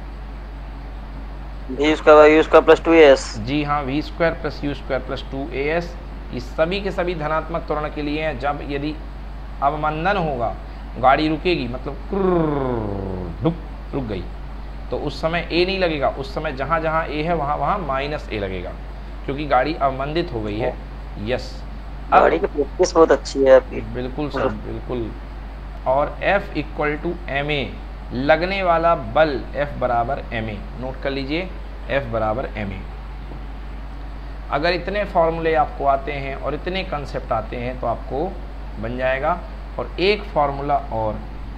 v square U square plus two A S. जी हाँ, v square plus U square plus two A S. ये सभी के सभी धनात्मक त्वरण के लिए हैं। जब यदि अवमंदन होगा, गाड़ी रुकेगी, मतलब डुप रुक गई, तो उस समय a नहीं लगेगा, उस समय जहाँ जहाँ a है वहाँ वहाँ माइनस a लगेगा, क्योंकि गाड़ी अवमंदित हो गई है। यस, गाड़ी की प्रैक्टिस बहुत अच्छी है आपकी। बिल्कुल सर, बिल्कुल। और F equal to M A, लगने वाला बल F बराबर एम ए, नोट कर लीजिए, F बराबर एम ए। अगर इतने फॉर्मूले आपको आते हैं और इतने कंसेप्ट आते हैं तो आपको बन जाएगा। और एक फॉर्मूला और,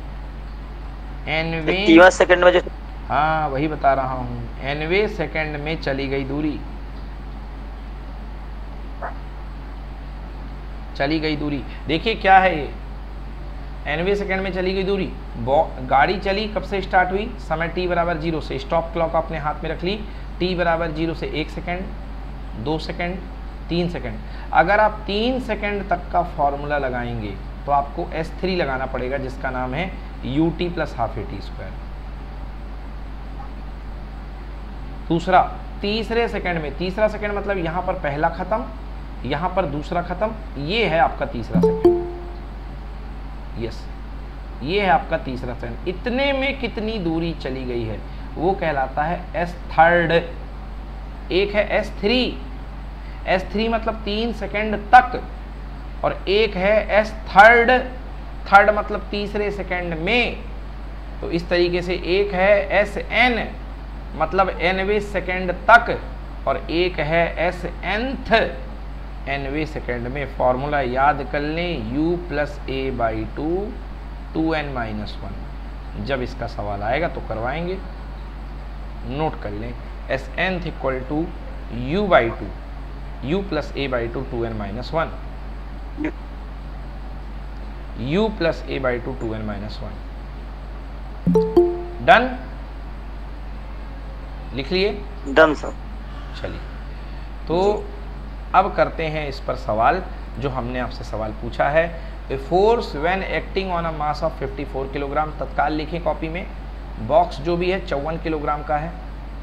एनवे सेकंड में, हाँ वही बता रहा हूँ, एनवे सेकंड में चली गई दूरी, चली गई दूरी देखिए क्या है ये, एनवे सेकंड में चली गई दूरी। गाड़ी चली कब से स्टार्ट हुई? समय t बराबर जीरो से। स्टॉप क्लॉक अपने हाथ में रख ली, t बराबर जीरो से एक सेकंड, दो सेकंड, तीन सेकंड। अगर आप तीन सेकंड तक का फॉर्मूला लगाएंगे तो आपको एस थ्री लगाना पड़ेगा, जिसका नाम है U T plus half A T square. दूसरा, तीसरे सेकंड में, तीसरा सेकंड मतलब यहाँ पर पहला खत्म, यहाँ पर दूसरा खत्म, ये है आपका तीसरा सेकंड। यस, ये है आपका तीसरा सेकंड। इतने में कितनी दूरी चली गई है वो कहलाता है एस थर्ड। एक है एस थ्री, एस थ्री मतलब तीन सेकंड तक, और एक है एस थर्ड, थर्ड मतलब तीसरे सेकंड में। तो इस तरीके से एक है एस एन मतलब एनवे सेकंड तक, और एक है एस एनथ एनवे सेकंड में। फॉर्मूला याद कर लें, u plus A by two two N minus one. जब इसका सवाल आएगा तो करवाएंगे, नोट कर लें। S nth equal to U by two, U plus A by two two N minus one, u plus A by two two N minus one. Done, लिख लिए? Done sir. चलिए तो अब करते हैं इस पर सवाल जो हमने आपसे सवाल पूछा है। A force when acting on a mass of fifty four kilogram, तत्काल लिखें कॉपी में। बॉक्स जो भी है चौवन किलोग्राम का है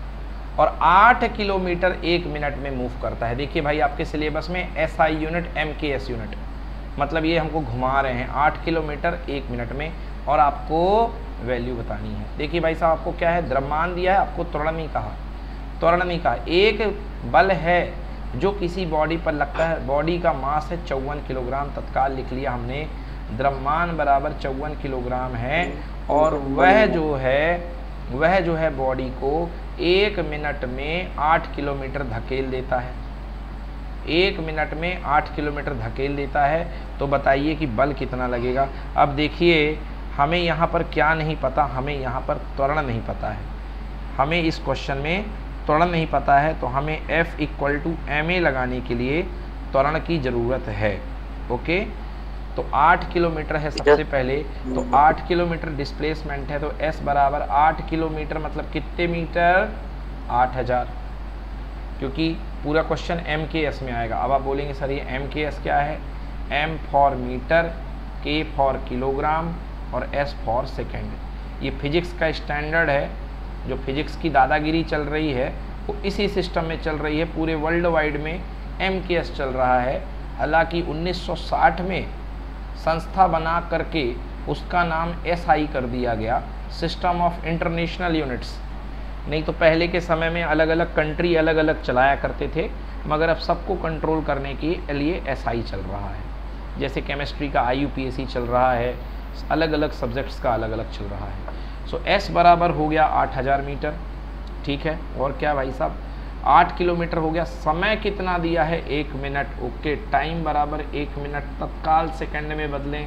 और आठ किलोमीटर एक मिनट में मूव करता है। देखिए भाई आपके सिलेबस में S I unit, M K S unit, मतलब ये हमको घुमा रहे हैं आठ किलोमीटर एक मिनट में, और आपको वैल्यू बतानी है। देखिए भाई साहब आपको क्या है, द्रव्यमान दिया है, आपको त्वरण नहीं कहा, त्वरण नहीं कहा। एक बल है जो किसी बॉडी पर लगता है, बॉडी का मास है चौवन किलोग्राम, तत्काल लिख लिया हमने। द्रव्यमान बराबर चौवन किलोग्राम है, और वह जो है वह जो है बॉडी को एक मिनट में आठ किलोमीटर धकेल देता है, एक मिनट में आठ किलोमीटर धकेल देता है। तो बताइए कि बल कितना लगेगा। अब देखिए हमें यहाँ पर क्या नहीं पता, हमें यहाँ पर त्वरण नहीं पता है, हमें इस क्वेश्चन में त्वरण नहीं पता है, तो हमें F equal to M A लगाने के लिए त्वरण की ज़रूरत है। ओके, तो आठ किलोमीटर है सबसे पहले, तो आठ किलोमीटर डिस्प्लेसमेंट है, तो S बराबर आठ किलोमीटर मतलब कितने मीटर, आठ हज़ार, क्योंकि पूरा क्वेश्चन एम के एस में आएगा। अब आप बोलेंगे सर ये एम के एस क्या है, M for metre, K for kilogram और S फॉर सेकेंड। ये फिजिक्स का स्टैंडर्ड है, जो फिजिक्स की दादागिरी चल रही है वो इसी सिस्टम में चल रही है। पूरे वर्ल्ड वाइड में एम के एस चल रहा है। हालांकि उन्नीस सौ साठ में संस्था बना करके उसका नाम एस आई कर दिया गया, सिस्टम ऑफ इंटरनेशनल यूनिट्स। नहीं तो पहले के समय में अलग अलग कंट्री अलग अलग चलाया करते थे, मगर अब सबको कंट्रोल करने के लिए एस आई चल रहा है। जैसे केमिस्ट्री का I U P S C चल रहा है, अलग अलग सब्जेक्ट्स का अलग अलग चल रहा है। सो so, S बराबर हो गया आठ हज़ार मीटर, ठीक है। और क्या भाई साहब, आठ किलोमीटर हो गया। समय कितना दिया है, एक मिनट। ओके, टाइम बराबर एक मिनट, तत्काल सेकंड में बदलें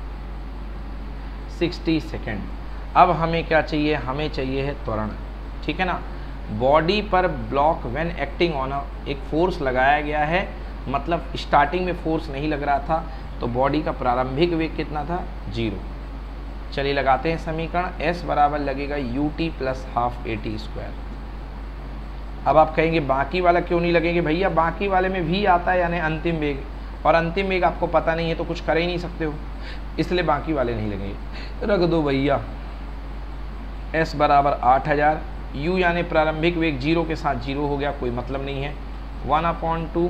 साठ सेकंड। अब हमें क्या चाहिए, हमें चाहिए है त्वरण, ठीक है ना। बॉडी पर block when acting on a, एक फोर्स लगाया गया है, मतलब स्टार्टिंग में फोर्स नहीं लग रहा था, तो बॉडी का प्रारंभिक वेग कितना था, जीरो। चलिए लगाते हैं समीकरण, S बराबर लगेगा U T plus half A T square. अब आप कहेंगे बाकी वाला क्यों नहीं लगेंगे, भैया बाकी वाले में भी आता है यानी अंतिम वेग, और अंतिम वेग आपको पता नहीं है तो कुछ कर ही नहीं सकते हो, इसलिए बाकी वाले नहीं लगेंगे। रख दो भैया, S बराबर आठ हज़ार, U यानी प्रारंभिक वेग जीरो के साथ जीरो हो गया, कोई मतलब नहीं है। वन अपॉइंट टू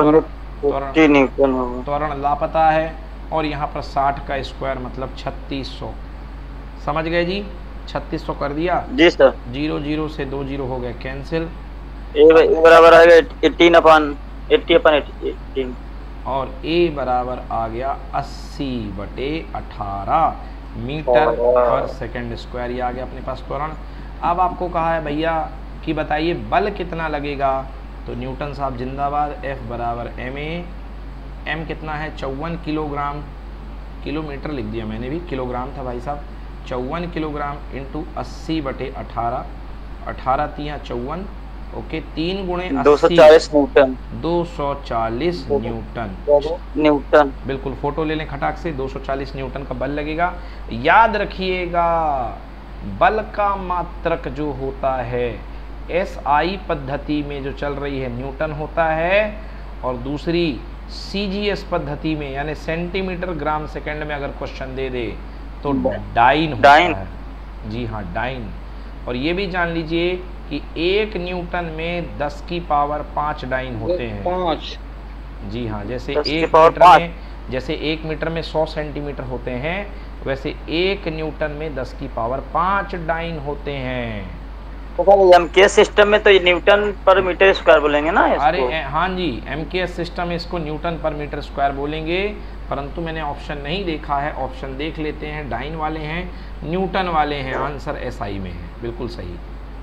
त्वरण लापता है, और यहाँ पर साठ का स्क्वायर मतलब छत्तीस सौ। समझ गए जी, छत्तीस सौ कर दिया जी सर। जीरो जीरो से दो जीरो हो गए कैंसिल, ए बराबर आ गया अठारह अपन अस्सी अपन अठारह, और A बराबर आ गया अस्सी बटे अठारह मीटर पर सेकंड स्क्वायर। ये आ गया अपने पास त्वरण। अब आपको कहा है भैया कि बताइए बल कितना लगेगा, तो न्यूटन साहब जिंदाबाद। F बराबर एम ए, M कितना है, चौवन किलोग्राम, किलोमीटर लिख दिया मैंने भी, किलोग्राम था भाई साहब। चौवन किलोग्राम इंटू अस्सी बटे अठारह, अठारह तिया चौवन, ओके, तीन गुणे दो सौ चालीस न्यूटन, दो सौ चालीस न्यूटन न्यूटन बिल्कुल, फोटो ले लें खटाक से। दो सौ चालीस न्यूटन का बल लगेगा। याद रखिएगा बल का मात्रक जो होता है एस आई पद्धति में जो चल रही है न्यूटन होता है, और दूसरी सी जी एस पद्धति में यानी सेंटीमीटर ग्राम सेकंड में अगर क्वेश्चन दे दे तो डाइन होता डाइन है। जी हाँ, डाइन। और ये भी जान लीजिए कि एक न्यूटन में दस की पावर पाँच डाइन होते हैं। पाँच। जी हाँ, जैसे दस की एक पावर मीटर में जैसे एक मीटर में सौ सेंटीमीटर होते हैं, वैसे एक न्यूटन में दस की पावर पाँच डाइन होते हैं। तो एम के एस सिस्टम में तो ये न्यूटन पर मीटर स्क्वायर बोलेंगे ना इसको? अरे हाँ जी, एम के एस सिस्टम में इसको न्यूटन पर मीटर स्क्वायर बोलेंगे, परंतु मैंने ऑप्शन नहीं देखा है, ऑप्शन देख लेते हैं। डाइन वाले हैं, न्यूटन वाले हैं, आंसर एस आई में है, बिल्कुल सही।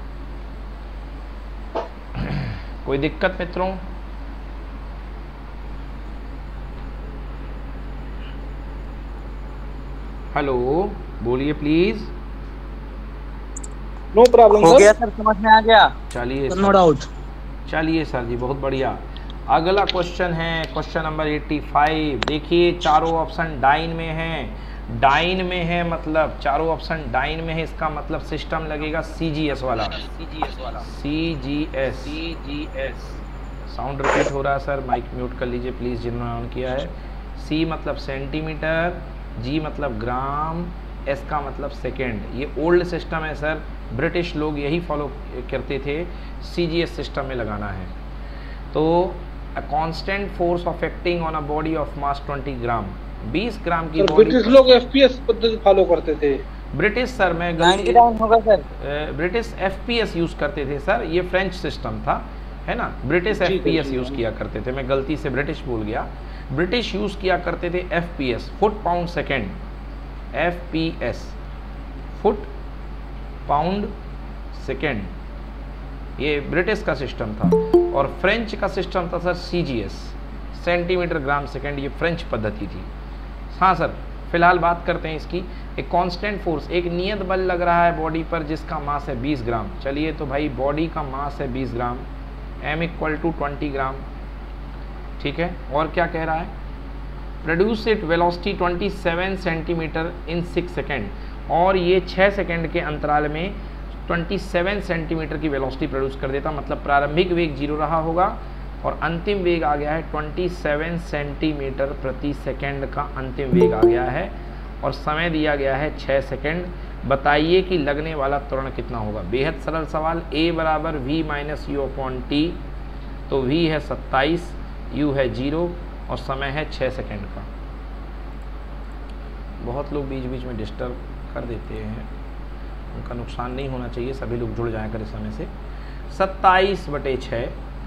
कोई दिक्कत मित्रों? हेलो, बोलिए प्लीज। नो प्रॉब्लम हो गया सर, समझ में आ गया। चलिए नो डाउट। चलिए सर जी, बहुत बढ़िया। अगला क्वेश्चन है क्वेश्चन नंबर पचासी। देखिए चारों ऑप्शन डाइन में हैं, डाइन में है मतलब चारों ऑप्शन डाइन में है, इसका मतलब सिस्टम लगेगा सी जी एस वाला, सी जी एस वाला, C G S, C G S. Sound repeat हो रहा है सर, माइक म्यूट कर लीजिए प्लीज़ जिन्होंने ऑन किया है। सी मतलब सेंटीमीटर, जी मतलब ग्राम, एस का मतलब सेकेंड। ये ओल्ड सिस्टम है सर, ब्रिटिश लोग यही फॉलो करते थे, सी जी एस सिस्टम में लगाना है। तो a constant force of acting on a body of mass twenty gram, बीस ग्राम की बॉडी। ब्रिटिश लोग एफ पी एस पद्धति फॉलो करते थे। ब्रिटिश सर मैं नाइंटी डाउन होगा sir. British F P S use करते थे सर, ये फ्रेंच सिस्टम था, है ना। British F P S use किया करते थे, मैं गलती से ब्रिटिश बोल गया। ब्रिटिश यूज़ किया करते थे F P S, foot pound second, F P S, foot pound second, ये ब्रिटिश का सिस्टम था। और फ्रेंच का सिस्टम था sir C G S, centimetre gram second, ये फ्रेंच पद्धति थी। हाँ सर, फिलहाल बात करते हैं इसकी। एक कांस्टेंट फोर्स, एक नियत बल लग रहा है बॉडी पर जिसका मास है बीस ग्राम। चलिए तो भाई बॉडी का मास है बीस gram, m equal to twenty gram, ठीक है। और क्या कह रहा है, produce it velocity twenty seven centimetre in six second, और ये छः सेकेंड के अंतराल में सत्ताईस सेंटीमीटर की वेलोसिटी प्रोड्यूस कर देता। मतलब प्रारंभिक वेग जीरो रहा होगा और अंतिम वेग आ गया है सत्ताईस सेंटीमीटर प्रति सेकंड का अंतिम वेग आ गया है, और समय दिया गया है छः सेकंड। बताइए कि लगने वाला त्वरण कितना होगा। बेहद सरल सवाल। a बराबर V minus U upon T, तो v है सत्ताईस, u है जीरो और समय है छः सेकंड का। बहुत लोग बीच बीच में डिस्टर्ब कर देते हैं, उनका नुकसान नहीं होना चाहिए, सभी लोग जुड़ जाए करें समय से। सत्ताईस बटे छः,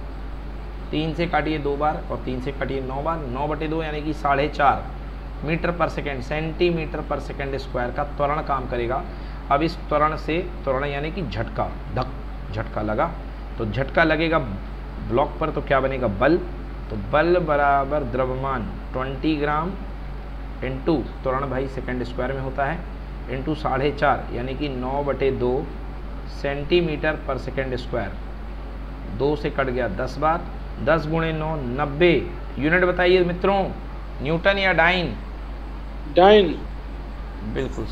तीन से काटिए दो बार और तीन से काटिए नौ बार, नौ बटे दो यानी कि साढ़े चार मीटर पर सेकेंड, सेंटीमीटर पर सेकेंड स्क्वायर का त्वरण काम करेगा। अब इस त्वरण से, त्वरण यानी कि झटका, धक झटका लगा, तो झटका लगेगा ब्लॉक पर तो क्या बनेगा, बल। तो बल बराबर द्रव्यमान बीस ग्राम इंटू त्वरण भाई सेकेंड स्क्वायर में होता है, इंटू साढ़े चार यानी कि नौ बटे दो सेंटीमीटर पर सेकेंड स्क्वायर। दो से कट गया दस बार, दस गुणे नौ नब्बे। यूनिट बताइए मित्रों, न्यूटन या डाइन? डाइन। बिल्कुल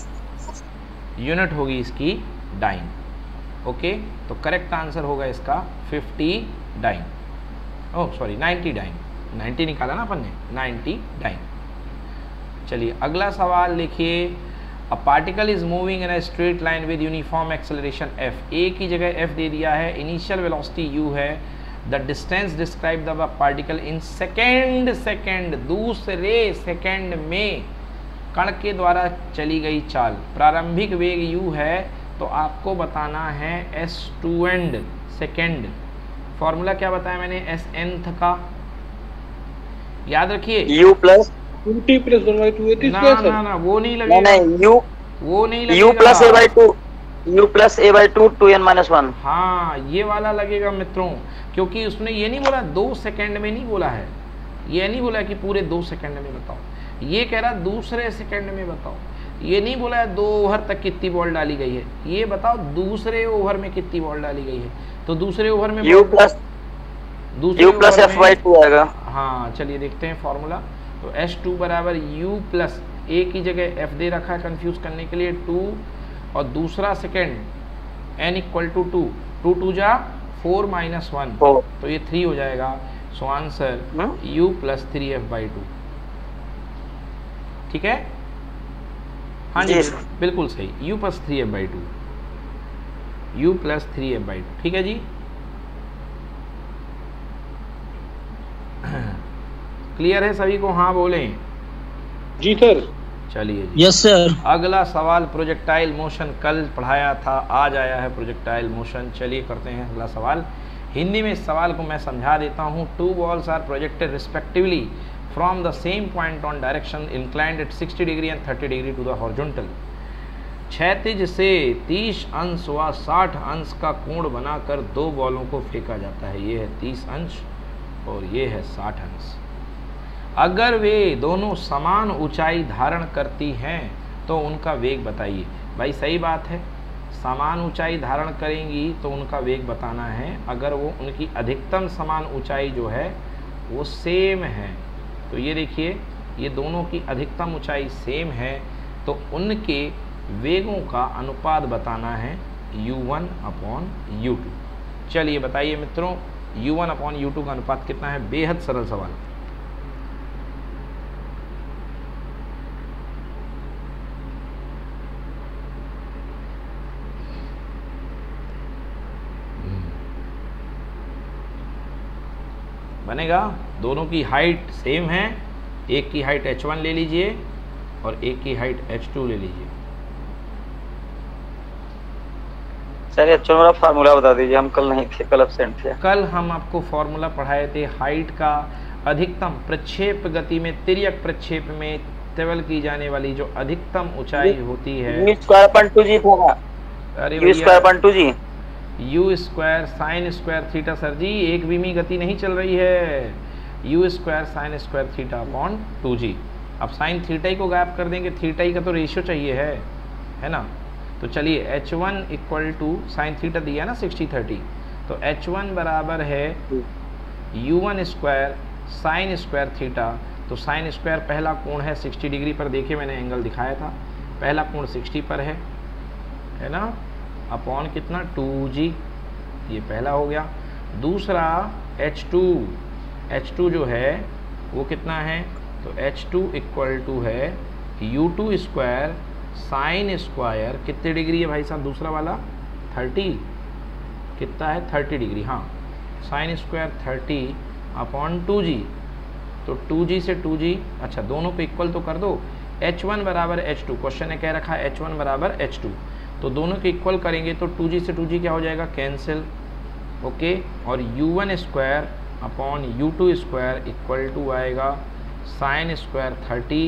सही, यूनिट होगी इसकी डाइन। ओके, तो करेक्ट आंसर होगा इसका पचास डाइन, ओह सॉरी नब्बे डाइन, नब्बे निकाला ना अपन ने, नब्बे डाइन। चलिए अगला सवाल लिखिए। A particle is moving in a straight line with uniform acceleration f, a की जगह f दे दिया है, इनिशियल वेलोसिटी u है, the distance describe the particle in second, second दूसरे सेकेंड में कण के द्वारा चली गई चाल। प्रारंभिक वेग u है, तो आपको बताना है S two and second. Formula क्या बताया मैंने, एस nth का, याद रखिए u plus two T plus one by two AT ना स्क्वायर। ना ना वो नहीं लगेगा, नहीं u वो नहीं लगेगा, u plus a by two, u plus a by two two N minus one. हाँ ये वाला लगेगा मित्रों, क्योंकि उसने ये नहीं बोला दो सेकंड में, नहीं बोला है, ये नहीं बोला कि पूरे दो सेकंड में बताओ, ये कह रहा दूसरे सेकंड में बताओ। ये नहीं बोला है दो ओवर तक कितनी बॉल डाली गई है, ये बताओ दूसरे ओवर में कितनी बॉल डाली गई है। तो दूसरे ओवर में u प्लस दूसरे u plus f by two आएगा। हाँ चलिए देखते हैं फॉर्मूला। तो एस टू बराबर u प्लस a की जगह f दे रखा है कंफ्यूज करने के लिए टू, और दूसरा second n equal to two, two two जा फोर माइनस वन, तो ये थ्री हो जाएगा। So answer u plus three F by two. ठीक है, हाँ जी बिल्कुल सही, u plus three F by two, u plus three F by two. ठीक है जी, क्लियर है सभी को? हाँ बोलें। जी सर। चलिए जी। Yes sir. अगला सवाल प्रोजेक्टाइल मोशन, कल पढ़ाया था, आज आया है प्रोजेक्टाइल मोशन। चलिए करते हैं अगला सवाल। हिंदी में इस सवाल को मैं समझा देता हूँ। Two balls are projected respectively from the same point on direction inclined at sixty degree and thirty degree to the horizontal. क्षैतिज से तीस अंश व साठ अंश का कोण बनाकर दो बॉलों को फेंका जाता है। ये है तीस अंश और ये है साठ अंश। अगर वे दोनों समान ऊंचाई धारण करती हैं तो उनका वेग बताइए। भाई सही बात है, समान ऊंचाई धारण करेंगी तो उनका वेग बताना है। अगर वो उनकी अधिकतम समान ऊंचाई जो है वो सेम है, तो ये देखिए ये दोनों की अधिकतम ऊंचाई सेम है, तो उनके वेगों का अनुपात बताना है U one upon U two. चलिए बताइए मित्रों, U one upon U two का अनुपात कितना है? बेहद सरल सवाल। बनेगा। दोनों की हाइट सेम है, एक की हाइट एच वन ले लीजिए और एक की हाइट एच टू ले लीजिए। सर एच वन वाला फार्मूला बता दीजिए, हम कल नहीं थे, कल एब्सेंट थे। कल हम आपको फार्मूला पढ़ाए थे हाइट का। अधिकतम प्रक्षेप गति में तिर्यक प्रक्षेप में ट्रेवल की जाने वाली जो अधिकतम ऊंचाई होती है, U square upon two G था। अरे U square upon two G, U square sine square theta. Sir जी एक विमी गति नहीं चल रही है, U square sine square theta upon two G. अब साइन थीटा ही को गायब कर देंगे, थीटा ही का तो रेशियो चाहिए है, है ना। तो चलिए H one equal to sine theta दिया ना सिक्सटी थर्टी, तो एच वन बराबर है U one square sine square theta. तो साइन स्क्वायर पहला कोण है सिक्सटी डिग्री पर, देखिए मैंने एंगल दिखाया था, पहला कोण सिक्सटी पर है, है ना, अपॉन कितना टू जी, ये पहला हो गया। दूसरा एच टू, एच टू जो है वो कितना है, तो एच टू इक्वल टू है U two square sine square कितने डिग्री है भाई साहब, दूसरा वाला थर्टी, कितना है थर्टी डिग्री, हाँ, sine square thirty upon two G. तो टू जी से टू जी, अच्छा दोनों को इक्वल तो कर दो। एच वन बराबर एच टू, क्वेश्चन ने कह रखा है एच वन बराबर एच टू, तो दोनों को इक्वल करेंगे तो टू जी से टू जी क्या हो जाएगा, कैंसिल, ओके। और U one square upon U two square equal to आएगा sine square thirty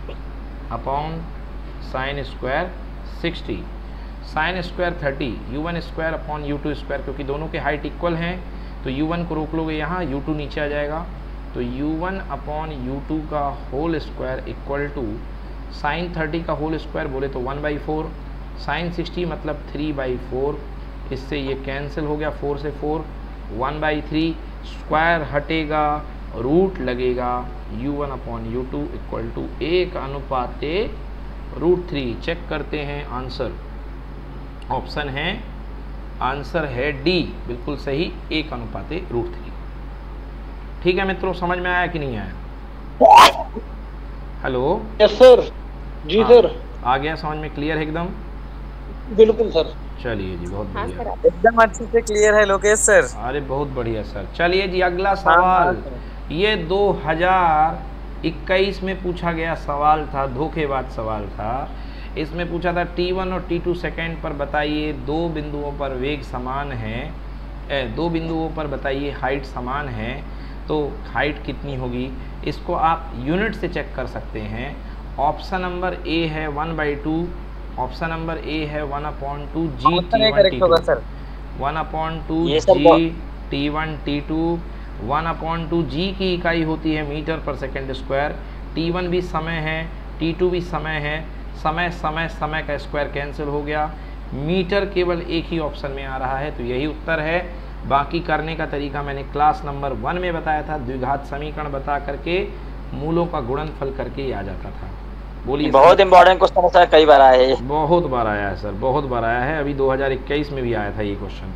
upon sine square sixty. Sine square thirty U one square upon U two square, क्योंकि दोनों के हाइट इक्वल हैं तो यू वन को रोक लोगे यहाँ, यू टू नीचे आ जाएगा, तो U one upon U two का whole square equal to sine thirty का होल स्क्वायर बोले तो one by four, sine sixty मतलब थ्री बाई फोर, इससे ये कैंसिल हो गया, फोर से four, one by three, square हटेगा, रूट लगेगा, U one upon U two equal to एक अनुपाते रूट थ्री। चेक करते हैं आंसर, ऑप्शन है, आंसर है डी, बिल्कुल सही, एक अनुपाते रूट थ्री। ठीक है मित्रों, समझ में आया कि नहीं आया? Hello, yes sir. जी सर, आ गया समझ में, क्लियर है एकदम? बिल्कुल सर। चलिए जी, बहुत बढ़िया, एकदम अच्छे से क्लियर है लोकेश सर। अरे बहुत बढ़िया सर। चलिए जी अगला सवाल, ये दो हज़ार इक्कीस में पूछा गया सवाल था, धोखेबाज सवाल था। इसमें पूछा था टी वन और टी टू सेकेंड पर बताइए दो बिंदुओं पर वेग समान है, ए, दो बिंदुओं पर बताइए हाइट समान है, तो हाइट कितनी होगी। इसको आप यूनिट से चेक कर सकते हैं। ऑप्शन नंबर ए है one by two, option number A है one upon two G T one T two, one upon two G T one T two, one upon two G की इकाई होती है मीटर पर सेकेंड स्क्वायर, टी वन भी समय है, टी टू भी समय है, समय समय समय का स्क्वायर कैंसिल हो गया, मीटर केवल एक ही ऑप्शन में आ रहा है, तो यही उत्तर है। बाकी करने का तरीका मैंने क्लास नंबर वन में बताया था, द्विघात समीकरण बता करके मूलों का गुणनफल करके ही आ जाता था। बोलिए, बहुत इंपॉर्टेंट क्वेश्चन है, कई बार आया है, बहुत बार आया है सर, बहुत बार आया है, अभी दो हज़ार इक्कीस में भी आया था ये क्वेश्चन।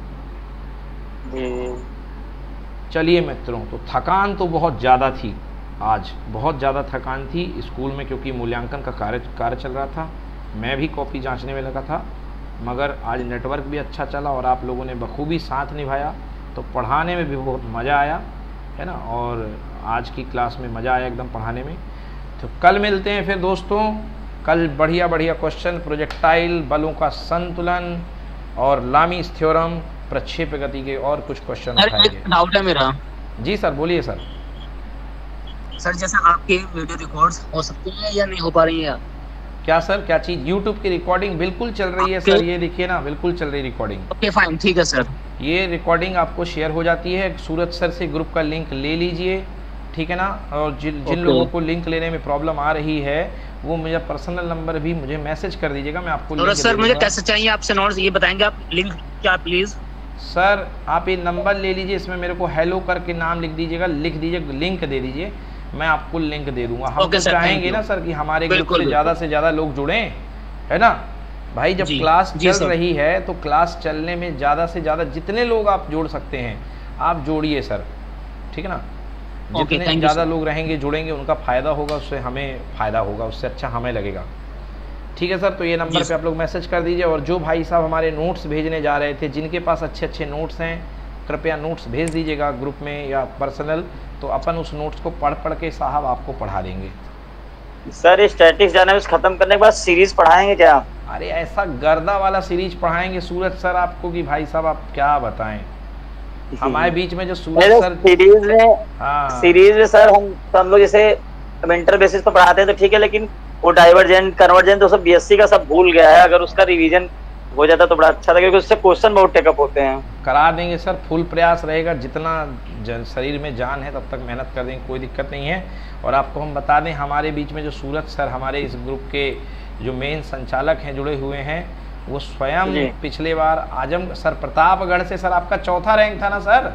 चलिए मित्रों, तो थकान तो बहुत ज़्यादा थी आज, बहुत ज़्यादा थकान थी स्कूल में, क्योंकि मूल्यांकन का कार्य कार्य चल रहा था, मैं भी कॉपी जांचने में लगा था, मगर आज नेटवर्क भी अच्छा चला और आप लोगों ने बखूबी साथ निभाया, तो पढ़ाने में भी बहुत मज़ा आया। है ना। और आज की क्लास में मज़ा आया एकदम पढ़ाने में। तो कल मिलते हैं फिर दोस्तों, कल बढ़िया बढ़िया क्वेश्चन, प्रोजेक्टाइल, बलों का संतुलन और लामीस थ्योरम, प्रक्षेप गति के और कुछ क्वेश्चन उठाएंगे। डाउट है मेरा। जी सर बोलिए सर। सर जैसे आपके वीडियो रिकॉर्ड्स हो सकते हैं या नहीं हो पा रही है? क्या सर, क्या चीज़? यूट्यूब की रिकॉर्डिंग बिल्कुल चल रही है सर, ये देखिए ना, बिल्कुल चल रही रिकॉर्डिंग। ओके फाइन, ठीक है सर। ये रिकॉर्डिंग आपको शेयर हो जाती है, सूरज सर से ग्रुप का लिंक ले लीजिए, ठीक है ना। और जिन जिन लोगों को लिंक लेने में प्रॉब्लम आ रही है वो मुझे पर्सनल नंबर भी मुझे मैसेज कर दीजिएगा, मैं आपको लिंक सर मुझे कैसे चाहिए आपसे नोट्स, ये बताएंगे आप? लिंक क्या प्लीज? सर आप ये नंबर ले लीजिए, इसमें मेरे को हेलो करके नाम लिख दीजिएगा, लिख दीजिए, लिंक दे दीजिए, मैं आपको लिंक दे दूंगा। हम तो चाहेंगे ना सर कि हमारे ग्रुप से ज़्यादा से ज़्यादा लोग जुड़ें, है ना भाई। जब क्लास चल रही है तो क्लास चलने में ज़्यादा से ज़्यादा जितने लोग आप जोड़ सकते हैं आप जोड़िए सर, ठीक है ना। जितने ज़्यादा लोग रहेंगे जुड़ेंगे उनका फ़ायदा होगा, उससे हमें फ़ायदा होगा, उससे अच्छा हमें लगेगा, ठीक है सर। तो ये नंबर पे आप लोग मैसेज कर दीजिए। और जो भाई साहब हमारे नोट्स भेजने जा रहे थे, जिनके पास अच्छे अच्छे नोट्स हैं, कृपया नोट्स भेज दीजिएगा ग्रुप में या पर्सनल, तो अपन उस नोट्स को पढ़ पढ़ के साहब आपको पढ़ा देंगे। सर स्टैटिक्स डायनामिक्स खत्म करने के बाद सीरीज पढ़ाएंगे क्या? अरे ऐसा गर्दा वाला सीरीज पढ़ाएंगे सूरज सर आपको कि भाई साहब आप क्या बताएं। हमारे बीच में जो सूरज सर सीरीज में हाँ। सीरीज में सर हम तो हम लोग जैसे विंटर बेसिस पर पढ़ाते हैं तो ठीक है, लेकिन वो डाइवर्जेंट कन्वर्जेंट तो सब बीएससी का सब भूल गया है। अगर उसका रिवीजन हो जाता तो बड़ा अच्छा था, क्योंकि उससे क्वेश्चन बहुत टेकअप होते हैं। करा देंगे सर, फुल प्रयास रहेगा, जितना शरीर में जान है तब तक मेहनत कर देंगे, कोई दिक्कत नहीं है। और आपको हम बता दें हमारे बीच में जो सूरज सर हमारे इस ग्रुप के जो मेन संचालक हैं जुड़े हुए हैं, वो स्वयं पिछले बार आजम सर प्रतापगढ़ से सर आपका चौथा रैंक था ना सर?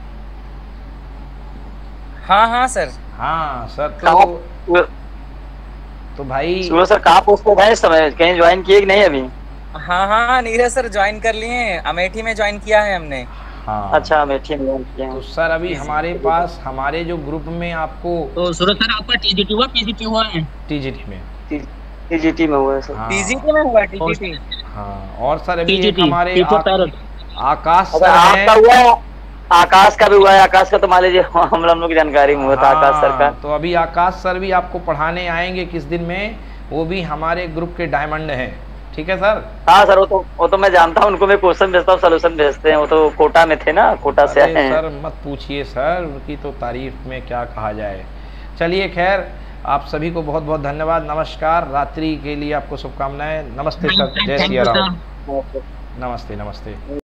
हाँ हाँ सर। हाँ सर तो तो भाई सूरज सर कहाँ पोस्ट पे है इस समय, कहीं ज्वाइन किए कि नहीं अभी? हाँ हाँ नीरज सर ज्वाइन कर लिए, अमेठी में ज्वाइन किया है हमने। हाँ अच्छा अमेठी में ज्वाइन किया। तो सर अभी हमारे पास हमारे जो ग्रुप में आपको तो सूरज सर आपका टीजीटी हुआ पीजीटी हुआ है? टीजीटी में टीजीटी में हुआ है सर। हाँ। टीजीटी में हुआ टीजीटी। हाँ और सर अभी एक हमारे आकाश सर आपका हुआ है, आकाश का भी हुआ है। आकाश का तो मान लीजिए हम लोग की जानकारी में हुआ था आकाश सर का। तो अभी आकाश सर भी आपको पढ़ाने आएंगे किस दिन में, वो भी हमारे ग्रुप के डायमंड हैं, ठीक है सर। हाँ सर वो तो वो तो मैं जानता हूँ, उनको मैं क्वेश्चन भेजता हूँ, सोल्यूशन भेजते हैं। वो तो कोटा में थे ना, कोटा से आए हैं। सर मत पूछिए सर, उनकी तो तारीफ में क्या कहा जाए। चलिए खैर, आप सभी को बहुत बहुत धन्यवाद, नमस्कार। रात्रि के लिए आपको शुभकामनाएं। नमस्ते सर, जय सिया राम। नमस्ते नमस्ते।